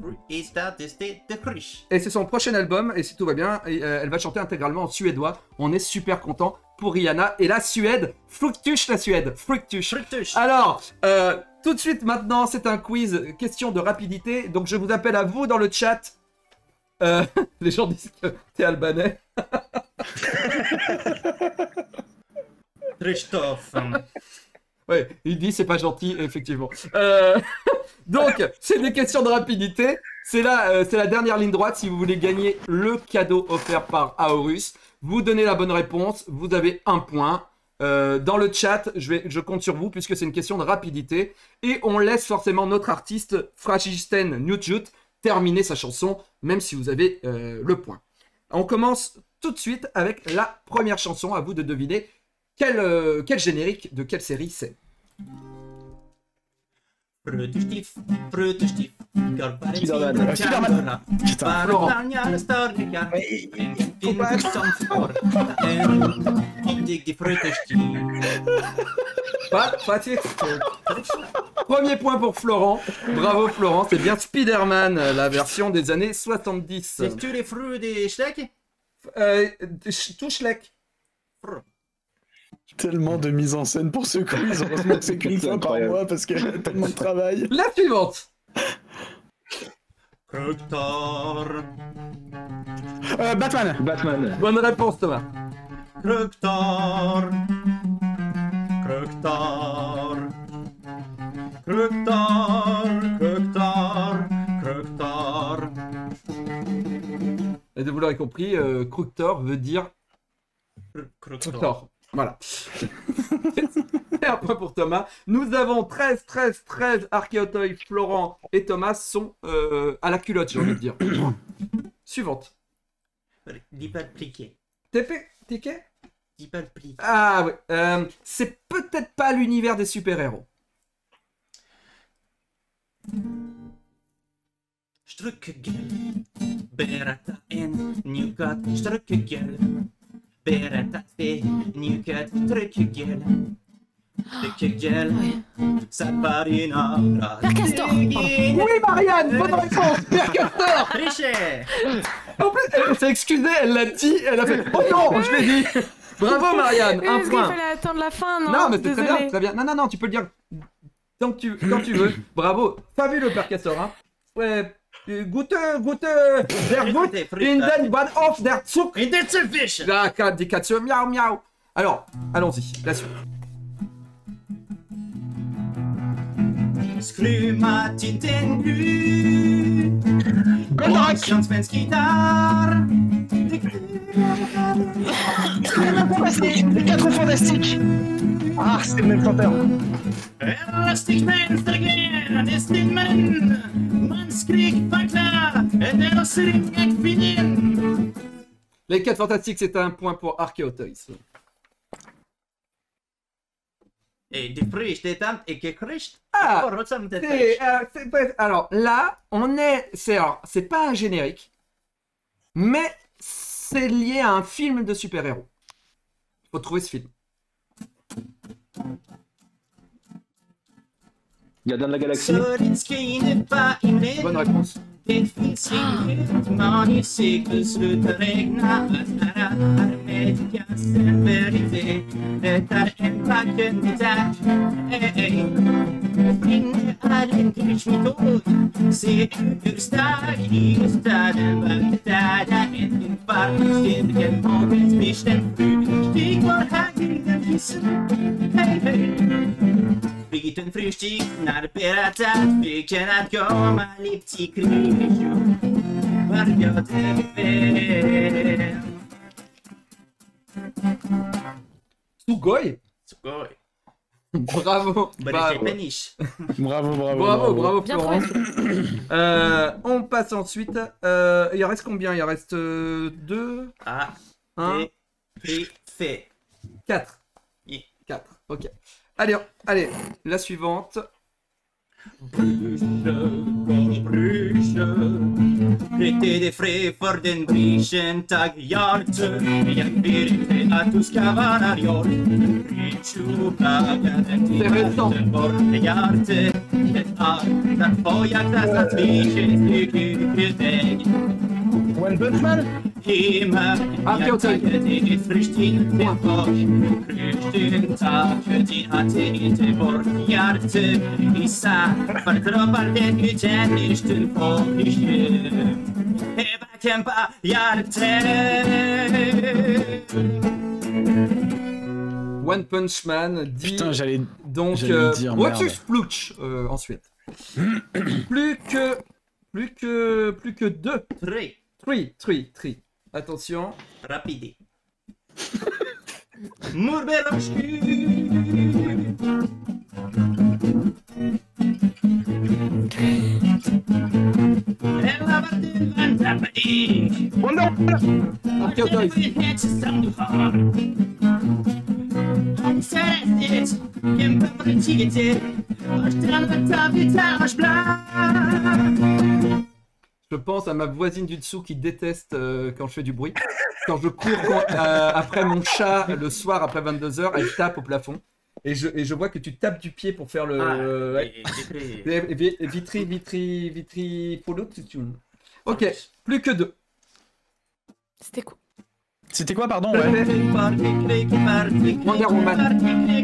Et c'est son prochain album, et si tout va bien, et, euh, elle va chanter intégralement en suédois. On est super content pour Rihanna. Et la Suède, fructuche la Suède, fructuche. Fructuche. Alors, euh, tout de suite maintenant, c'est un quiz, question de rapidité. Donc je vous appelle à vous dans le chat. Euh, les gens disent que t'es albanais. Christophe. Ouais, il dit c'est pas gentil, effectivement. Euh, donc, c'est des questions de rapidité. C'est là, euh, c'est la dernière ligne droite si vous voulez gagner le cadeau offert par Aorus. Vous donnez la bonne réponse, vous avez un point. Euh, dans le chat, je, vais, je compte sur vous puisque c'est une question de rapidité. Et on laisse forcément notre artiste, Fragisten Newtjut, terminer sa chanson, même si vous avez euh, le point. On commence tout de suite avec la première chanson. À vous de deviner quel, euh, quel générique de quelle série c'est. Frutustif, frutustif, Spiderman. Spiderman. Putain. Florent. Pas, pas Premier point pour Florent. Bravo Florent, c'est bien Spider-Man, la version des années soixante-dix. C'est-tu les fruits des Schleck? Euh, tout Schleck. Tellement de mise en scène pour ce quiz. Heureusement que c'est qu'une C'est fois par incroyable. mois parce qu'il y a tellement de travail. La suivante. Kruktor, Euh, Batman. Batman. Bonne réponse Thomas. Kruktor, Kruktor, Kruktor, Kruktor, Kruktor. Et vous l'aurez compris, euh, Kruktor veut dire Kruktor. Voilà. C'est un point pour Thomas. Nous avons treize, treize, treize. Archéotoy, Florent et Thomas sont euh, à la culotte, j'ai envie de dire. Suivante. L'hyperpliqué. T P, ticket. Hyperpliqué. Ah oui. Euh, c'est peut-être pas l'univers des super-héros. Struckegel. Berata en Newgat. Struckegel. berättat för mjukat tryckgel. Tryckgel. Satt varje natt. Percastor. Oui, Marianne, bonne réponse. Percastor. Triché. En plus, elle s'est excusée, elle l'a dit, elle a fait oh non, je l'ai dit. Bravo, Marianne, Oui, un parce qu'il point. fallait attendre la fin, non Non, mais c'est très Désolée. bien, très bien. Non, non, non, tu peux le dire tant que tu, quand tu veux. Bravo. Fabuleux, Percastor, hein. Ouais. Gute, gute, der gut in den Bad of der Zug. In den Zellfisch. La Katze, miaou, miaou. Alors, allons-y, la suite. Skruva till den gru. Goldarak. En svensk gitarr. Les quatre fantastiques. Ah, c'est le même chanteur. Elastic vänstergren i stimmen. Man skrikfackla. Deras ringet finnen. Les quatre fantastiques, c'est un point pour Archaeotoys. Et du frisch, det är inte krischt. Ah, Förut som det C'est, är. euh, c'est pas- alors là, on est, c'est, alors, c'est pas un générique, mais c'est lié à un film de super-héros. Il faut trouver ce film. Gardien de la Galaxie. Sörinskrinet var inne. Bonne réponse. Det finns inget manicykel, sluta regna. Att nära armékassen berite. Det är en vacker gitarr. Ej, inne är en kryssmetod. Se hur stark i staden var. Där är en infarkt. Styrken på en spisten fru. Stig var här till den kissen. Hej, hej. Byten frystig när berättat vilken att komma lite till kryssjo. Var jag det väl? Sugoi. Skoj. Bravo. Bravo. Bravo. Peniche. Bravo, bravo, Bravo, bravo, Bien Florent. trouvé. Euh, on passe ensuite. Euh, il en reste combien? Il en reste euh, deux, Ah, un, det är fait. quatre. Oui. Quatre. Ok. Allez, allez, la suivante. Riktigt det fred för den brischen, tack hjärte. Jag vill inte att du ska vara hjort. Ritschuplagade till världen vår hjärte. Det är därför jag klassat viken stycke till väg. One Punch Man. Himmel, jag tackar dig friskt in tillbaka. Kristen tackar din hatte inte vårt hjärte. Vissa förtroppar den utan lysten på vision. Heva kämpa hjärte. One Punch Man dit Putain, j'allais. donc j'allais euh, le dire, What's merde. Splooch euh, ensuite. plus que plus que plus que deux. Tre, Three, three, three. Attention. rapide. Murbelorsky. Ella var du väntar på dig. Archaeotoys. Som du har. Han säger det. Kämpa för ett tiget. Och stranden tar vi blad. Je pense à ma voisine du dessous qui déteste euh, quand je fais du bruit. Quand je cours quand- euh, après mon chat le soir après vingt-deux heures, elle tape au plafond. Et je, et je vois que tu tapes du pied pour faire le... Ah, ouais. et- et très- Et- et vi- et Vitri, vitri, vitri, follow to tune. Ok, plus que deux. C'était quoi? C'était quoi, pardon? Ouais. Wonder Woman.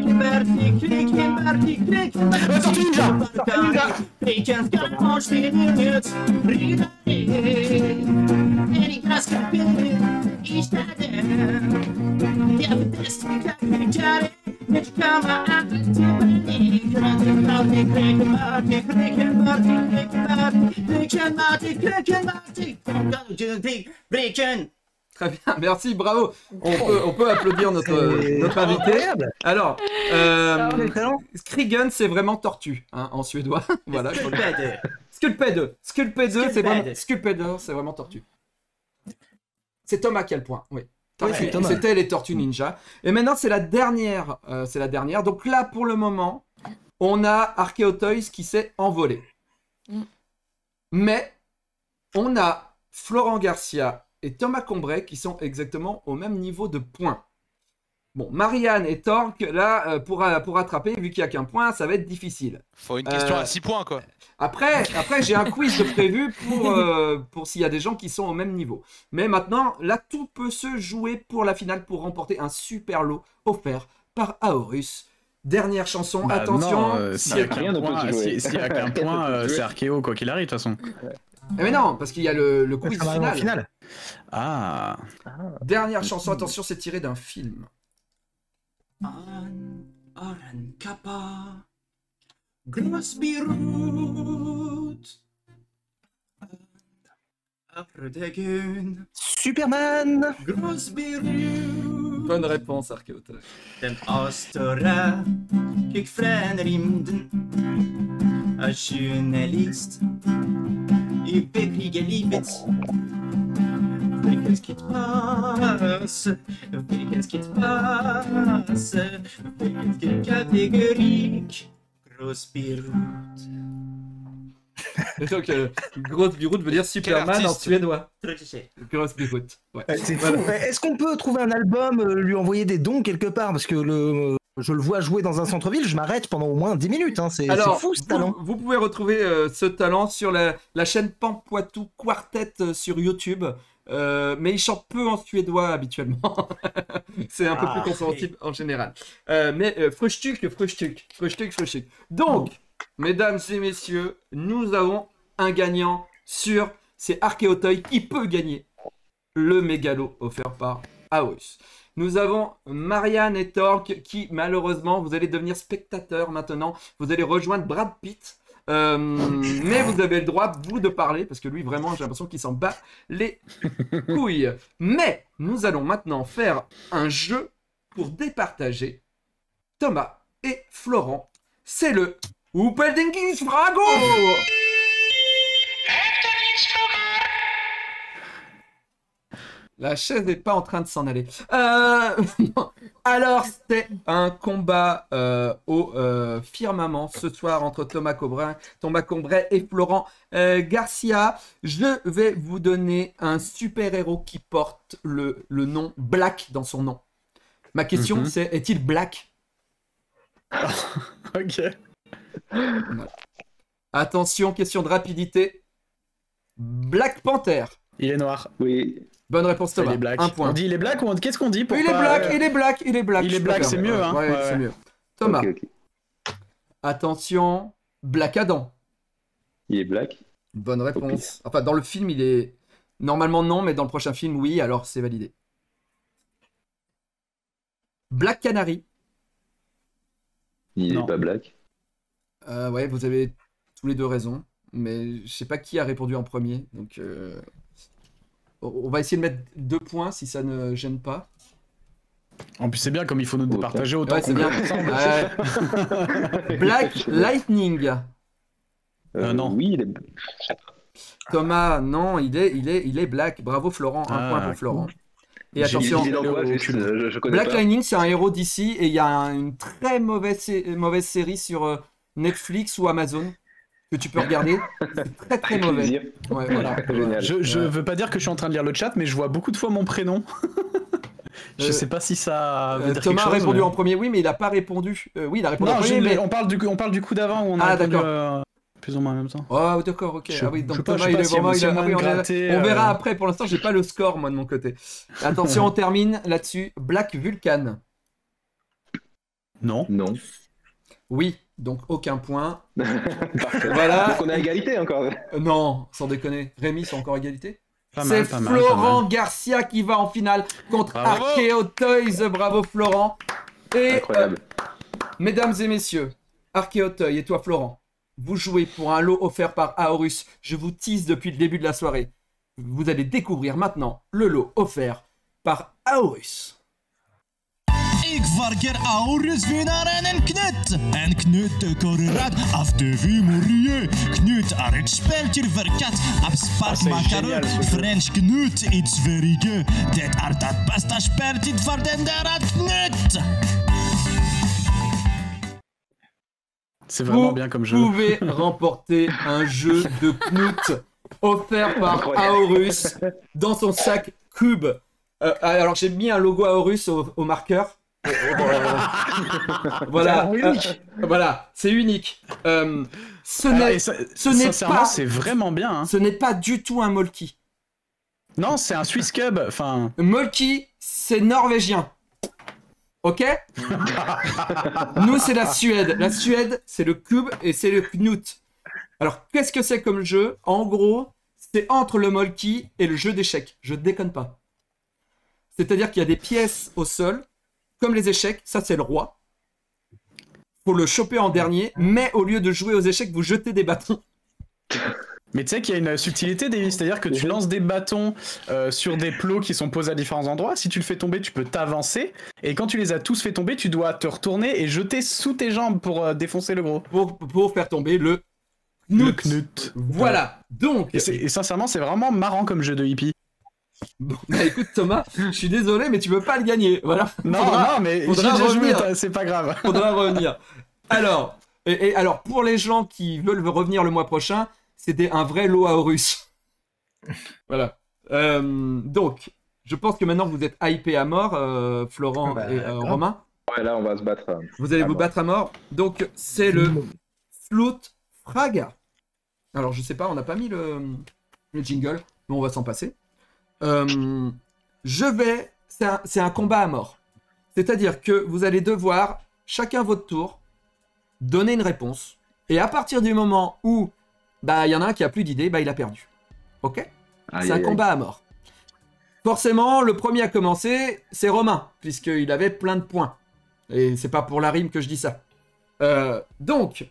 Bricken. Très bien, merci, bravo. On peut, on peut applaudir notre, C'est notre invité. incroyable. Alors, euh, C'est excellent. Skrigan, c'est vraiment tortue hein, en suédois. Voilà. je regarde. Skulpede. Sculpede. Sculpede, c'est Sculpede. vraiment, Sculpede, c'est vraiment tortue. C'est Thomas qui a le point, oui. Oui, c'est Thomas. C'était les Tortues Ninja. Et maintenant, c'est la dernière. euh, c'est la dernière. Donc là, pour le moment, on a Archaeotoys qui s'est envolé. Mm. Mais on a Florent Garcia et Thomas Combray qui sont exactement au même niveau de points. Bon, Marianne et Torque, là, euh, pour, pour rattraper, vu qu'il n'y a qu'un point, ça va être difficile. Faut une question Euh, à six points, quoi. Après, après j'ai un quiz de prévu pour, euh, pour s'il y a des gens qui sont au même niveau. Mais maintenant, là, tout peut se jouer pour la finale pour remporter un super lot offert par Aorus. Dernière chanson, Bah attention. non, euh, si- s'il y a rien qu'un ne peut point, se jouer. si- s'il y a qu'un Rien ne peut point, se euh, jouer. c'est Archéo quoi qu'il arrive de toute façon. Eh mais non, parce qu'il y a le, le quiz Ça va vraiment en final. finale. Ah, Dernière chanson, attention, c'est tiré d'un film. An Aran Kappa Grossbirut Afrodegun Superman. Grossbirut Bonne réponse, Archéotoy. Den Astora Kik Frenrimden A journalist I bekriga livet Vilken skit pass Vilken skit pass Vilken skit kategorik Grossbirut. Et donc, euh, Grosse Birut veut dire Superman en artiste. suédois. Truc Grosse Birut. Ouais. Ouais, C'est fou. Voilà. Mais Est-ce qu'on peut trouver un album, euh, lui envoyer des dons quelque part? Parce que le, je le vois jouer dans un centre-ville, je m'arrête pendant au moins dix minutes. Hein. C'est c'est Alors, fou ce vous, talent. vous pouvez retrouver euh, ce talent sur la, la chaîne Pampoitou Quartet euh, sur YouTube. Euh, mais il chante peu en suédois habituellement. C'est un peu Ah, plus compréhensible en général. Euh, mais euh, Frühstück, Frühstück, Frühstück, Frühstück. Donc, mesdames et messieurs, nous avons un gagnant sûr. C'est Archéotoy qui peut gagner le mégalo offert par Aorus. Nous avons Marianne et Torque qui, malheureusement, vous allez devenir spectateurs maintenant. Vous allez rejoindre Brad Pitt. Euh, mais vous avez le droit, vous, de parler, parce que lui, vraiment, j'ai l'impression qu'il s'en bat les couilles. Mais nous allons maintenant faire un jeu pour départager Thomas et Florent. C'est le Upeldinkins Frago. La chaise n'est pas en train de s'en aller. Euh, Alors, c'était un combat euh, au euh, firmament ce soir entre Thomas Combray, Thomas Combray et Florent euh, Garcia. Je vais vous donner un super-héros qui porte le, le nom Black dans son nom. Ma question, Mhm. c'est, est-il Black? ok. Attention, question de rapidité. Black Panther. Il est noir. Oui. Bonne réponse, Il Thomas. est black. Un point. On dit il est black ou on... qu'est-ce qu'on dit pour Il est pas- black, euh, il est black, il est black. Il je est black, préfère. c'est mieux, hein. Ouais, Ouais, c'est ouais. mieux. Thomas, Ok, ok. attention, Black Adam. Il est black. Bonne réponse. Enfin, dans le film, il est... Normalement, non, mais dans le prochain film, oui, alors c'est validé. Black Canary. Il Non. est pas black. Euh, ouais, vous avez tous les deux raison. Mais je sais pas qui a répondu en premier. Donc, euh, on va essayer de mettre deux points si ça ne gêne pas. En plus, c'est bien comme il faut nous départager autant Ouais, qu'on c'est bien. veut ensemble. Ouais. Black Lightning. Euh, non. Oui, il est. Thomas, non, il est, il est, il est black. Bravo Florent, un Ah, point pour Florent. Et J'ai- attention, Il est dans quoi, au juste, culot. euh, je, je connais Black pas. Lightning, c'est un héros d'ici et il y a un- une très mauvaise, sé- mauvaise série sur euh, Netflix ou Amazon que tu peux regarder. C'est très très Avec mauvais. plaisir. Ouais, voilà. Génial. Je, je Ouais. veux pas dire que je suis en train de lire le chat, mais je vois beaucoup de fois mon prénom. je Euh, sais pas si ça veut Euh, dire Thomas quelque a chose, répondu mais- en premier, oui, mais il n'a pas répondu. Euh, oui, il a répondu en Non, premier, j'ai- mais. on, parle du, on parle du coup d'avant où on a Ah, répondu d'accord. euh, plus ou moins en même temps. Oh, d'accord, ok. Je- ah oui, je donc sais pas, Thomas, je sais il pas est s'il y a vraiment. il a- moyen ah oui, de on, est- gratter, on verra euh. après. Pour l'instant, j'ai pas le score, moi, de mon côté. Attention, on termine là-dessus. Black Vulcan. Non. Non. Oui, donc aucun point. Parfait. Voilà. Donc on est à égalité encore. Euh, non, sans déconner. Rémi, c'est encore égalité. Pas C'est mal, pas mal, pas Florent mal. Garcia qui va en finale contre Bravo. Archeo Toys. Bravo Florent. Et Incroyable. euh, mesdames et messieurs, Archeo Toys et toi Florent, vous jouez pour un lot offert par Aorus. Je vous tease depuis le début de la soirée. Vous allez découvrir maintenant le lot offert par Aorus. Ik varker Aurus vinnaren en Knut. En Knut korrat af de vumorie. Knut er het speltje verkat. Ab sparkmakaren. French Knut, it's very good. Dit er dat beste speltje voor den der Knut. C'est vraiment Vous bien comme jeu. pouvez remporter un jeu de Knut. offert par Incroyable. Aorus dans son sac cube. Euh, alors j'ai mis un logo Aorus au, au marqueur. Euh, euh, voilà, C'est euh, unique. voilà, c'est unique. Euh, ce Ah, n'est, et ça- ce n'est sincèrement, pas, c'est vraiment bien. Hein. ce n'est pas du tout un Molki. Non, c'est un Swiss Cub. Enfin, Molki, c'est norvégien. Ok? Nous, c'est la Suède. La Suède, c'est le cube et c'est le Knut. Alors, qu'est-ce que c'est comme jeu? En gros, c'est entre le Molki et le jeu d'échecs. Je déconne pas. C'est-à-dire qu'il y a des pièces au sol, comme les échecs. Ça, c'est le roi. Faut le choper en dernier, mais au lieu de jouer aux échecs, vous jetez des bâtons. mais tu sais qu'il y a une subtilité, Davy, c'est-à-dire que tu lances des bâtons euh, sur des plots qui sont posés à différents endroits. Si tu le fais tomber, tu peux t'avancer. Et quand tu les as tous fait tomber, tu dois te retourner et jeter sous tes jambes pour euh, défoncer le gros. Pour, pour faire tomber le Le Knut. Knut. Voilà. Donc, Et, c'est- et sincèrement, c'est vraiment marrant comme jeu de hippie. bon, bah, écoute Thomas, je suis désolé, mais tu peux pas le gagner. Voilà. Non, Faudra- non, mais j'ai faudra déjà joué, revenir. t'as- c'est pas grave. Faudra revenir. Alors, et, et alors pour les gens qui veulent revenir le mois prochain, c'était un vrai lot à Horus. Voilà. Euh, donc, je pense que maintenant vous êtes hypés à mort, euh, Florent Bah, et euh, grave. Romain. Ouais, là, on va se battre. euh. Vous allez Ah vous bon. battre à mort. Donc, c'est le Float Fraga. Alors, je sais pas, on n'a pas mis le, le jingle, mais on va s'en passer. Euh, je vais... C'est un, c'est un combat à mort. C'est-à-dire que vous allez devoir, chacun votre tour, donner une réponse. Et à partir du moment où bah il y en a un qui a plus d'idées, bah il a perdu. Ok? Aïe, C'est un aïe, aïe. combat à mort. Forcément, le premier à commencer, c'est Romain, puisqu'il avait plein de points. Et c'est pas pour la rime que je dis ça. Euh, donc,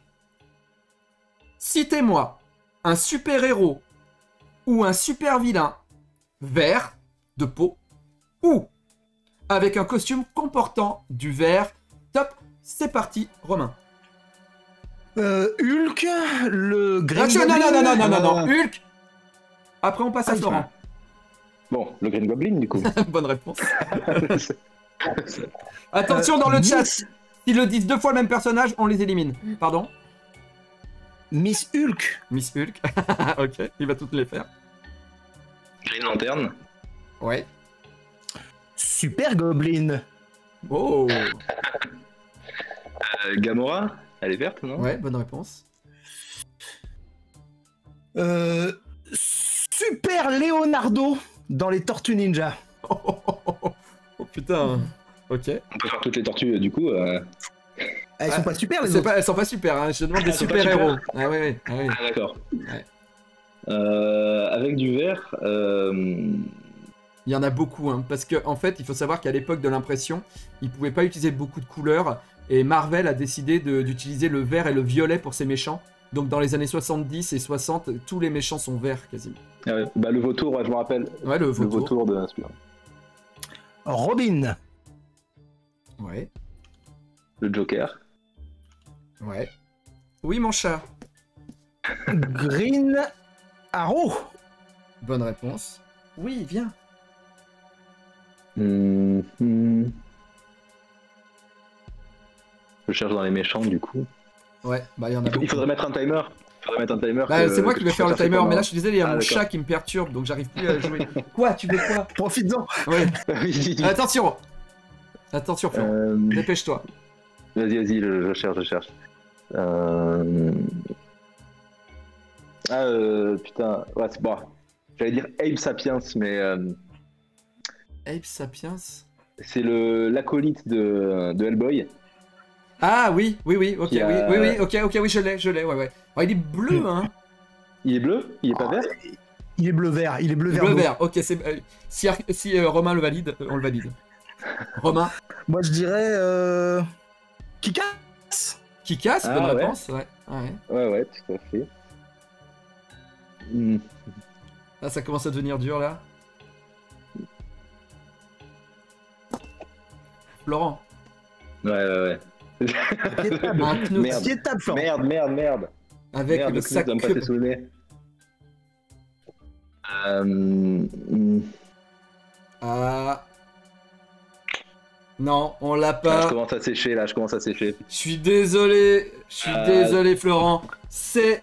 citez-moi un super-héros ou un super-vilain vert de peau ou avec un costume comportant du vert. Top, c'est parti, Romain. Euh, Hulk, le Green Action, non, non, non, non, non, non, non, Euh, Hulk. Après, on passe à Ah, Florent. Bon, le Green Goblin, du coup. Bonne réponse. Attention dans le chat. Miss, S'ils le disent deux fois le même personnage, on les élimine. Pardon? Miss Hulk, Miss Hulk. Ok, il va toutes les faire. Green Lantern. Ouais. Super Goblin, Oh. Euh, Gamora. Elle est verte, non? Ouais, bonne réponse. euh, Super Leonardo dans les Tortues Ninja. Oh, oh, oh, oh. Oh, putain. Ok. On peut faire toutes les tortues, euh, du coup. euh. Elles Ah, sont pas super les C'est autres. pas, elles sont pas super, hein. Je te demande des Elles sont pas super-héros. Ah ouais, ouais, ah ouais. Ah, d'accord. Ouais. Euh, avec du vert. Euh... Il y en a beaucoup, hein, parce qu'en en fait, il faut savoir qu'à l'époque de l'impression, ils pouvaient pas utiliser beaucoup de couleurs, et Marvel a décidé de- d'utiliser le vert et le violet pour ses méchants. Donc dans les années soixante-dix et soixante, tous les méchants sont verts quasiment. ah ouais, bah, le vautour, ouais, je me rappelle. Ouais, le Le vautour. vautour de celui-là. Robin, Ouais, Le Joker. ouais. Oui, mon chat. Green Arrow, Bonne réponse. Oui, viens. Hmm, hmm. Je cherche dans les méchants, du coup. Ouais, bah il y en a Il, faut- beaucoup. il faudrait mettre un timer. Il faudrait mettre un timer. Bah, que- c'est moi que qui vais tu faire le préfères timer, faire mais là je suis désolé, il y a Ah, mon d'accord. chat qui me perturbe, donc j'arrive plus à jouer. Quoi? Tu veux quoi? profites-en. Ouais. Oui. Attention. Attention, Florent. Euh, Dépêche-toi. Vas-y, vas-y, je, je cherche, je cherche. Euh... Ah, euh, putain. Ouais, c'est bon. J'allais dire Abe Sapiens, mais euh, Ape Sapiens. c'est le l'acolyte de, de Hellboy. Ah oui, oui, oui, ok, Qui a- oui, oui, oui, ok, ok, oui, je l'ai, je l'ai, ouais, ouais. Oh, il est bleu, hein. Il est bleu? Il est pas Ah, vert? Il est bleu-vert, il est bleu-vert. Bleu d'eau. vert, ok, c'est. euh, si Ar- si euh, Romain le valide, euh, on le valide. Romain, Moi je dirais euh... Kikas. qui casse, Ah, bonne ouais. réponse, ouais. ouais. Ouais, ouais, tout à fait. Hmm. Là, ça commence à devenir dur, là. Florent, Ouais, ouais, ouais. Piétable. un Knut Merde. Piétable, Florent. Merde, merde, merde. avec merde, le Knut sac va me passer cube. sous le nez. Euh, hmm. Ah. Non, on l'a Ah, je pas. commence à sécher là, je commence à sécher. Je suis désolé, je suis Euh. désolé, Florent. C'est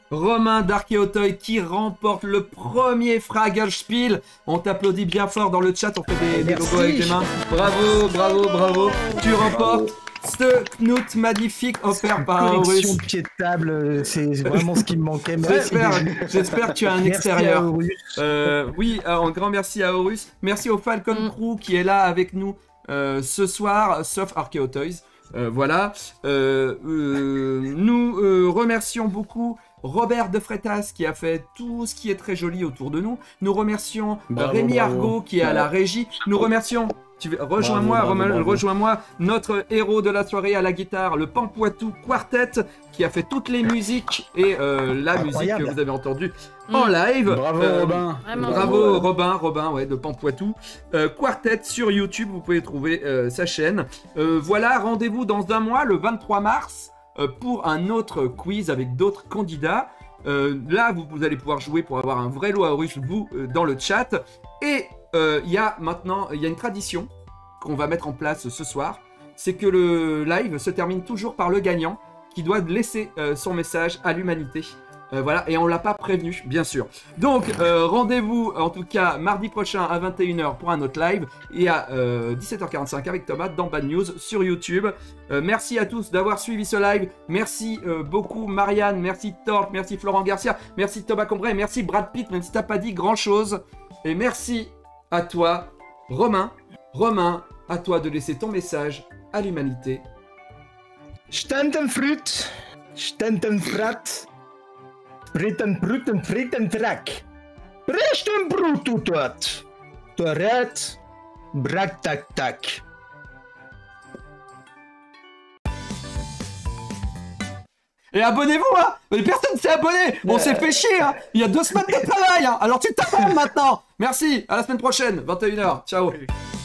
Romain d'Archéotoy qui remporte le premier Fragelspiel. On t'applaudit bien fort dans le chat, on fait des, des logos avec des mains. Bravo, bravo, bravo. Tu remportes ce Knut magnifique offert par Aorus. Collection de pieds de table, c'est vraiment ce qui me manquait. J'espère, j'espère que tu as un extérieur. Merci euh, oui, un grand merci à Aorus. Merci au Falcon Mm. Crew qui est là avec nous euh, ce soir, sauf Archéotoys. Euh, voilà. Euh, euh, nous euh, remercions beaucoup Robert de Freitas qui a fait tout ce qui est très joli autour de nous. Nous remercions Bravo, Rémi bravo. Argot qui est à la régie. Nous remercions... Tu veux- Rejoins-moi, Bravo, bravo, Romain, bravo. rejoins-moi, notre héros de la soirée à la guitare, le Pampoitou Quartet, qui a fait toutes les musiques et euh, la Incroyable. musique que vous avez entendue en live. Bravo Euh, Robin. Vraiment. Bravo Robin, Robin, ouais, de Pampoitou. Euh, Quartet sur YouTube, vous pouvez trouver euh, sa chaîne. Euh, voilà, rendez-vous dans un mois, le vingt-trois mars, euh, pour un autre quiz avec d'autres candidats. Euh, là, vous, vous allez pouvoir jouer pour avoir un vrai lot à russe, vous, euh, dans le chat. Et il y a maintenant, il y a une tradition qu'on va mettre en place ce soir. C'est que le live se termine toujours par le gagnant qui doit laisser euh, son message à l'humanité. Euh, voilà, et on l'a pas prévenu, bien sûr. Donc, euh, rendez-vous en tout cas mardi prochain à vingt et une heures pour un autre live et à euh, dix-sept heures quarante-cinq avec Thomas dans Bad News sur YouTube. Euh, merci à tous d'avoir suivi ce live. Merci euh, beaucoup Marianne, merci Torp, merci Florent Garcia, merci Thomas Combray, merci Brad Pitt, même si t'as pas dit grand chose. Et merci à toi, Romain. Romain, à toi de laisser ton message à l'humanité. Standen fruit, standen frat, fritten bruten fritten trak. Presten brututot. Toret, brak tak tak. Et abonnez-vous, hein! Mais personne s'est abonné! On s'est fait chier, hein! Il y a deux semaines de travail, hein! Alors tu t'abonnes maintenant! Merci! À la semaine prochaine, vingt et une heures. Ciao!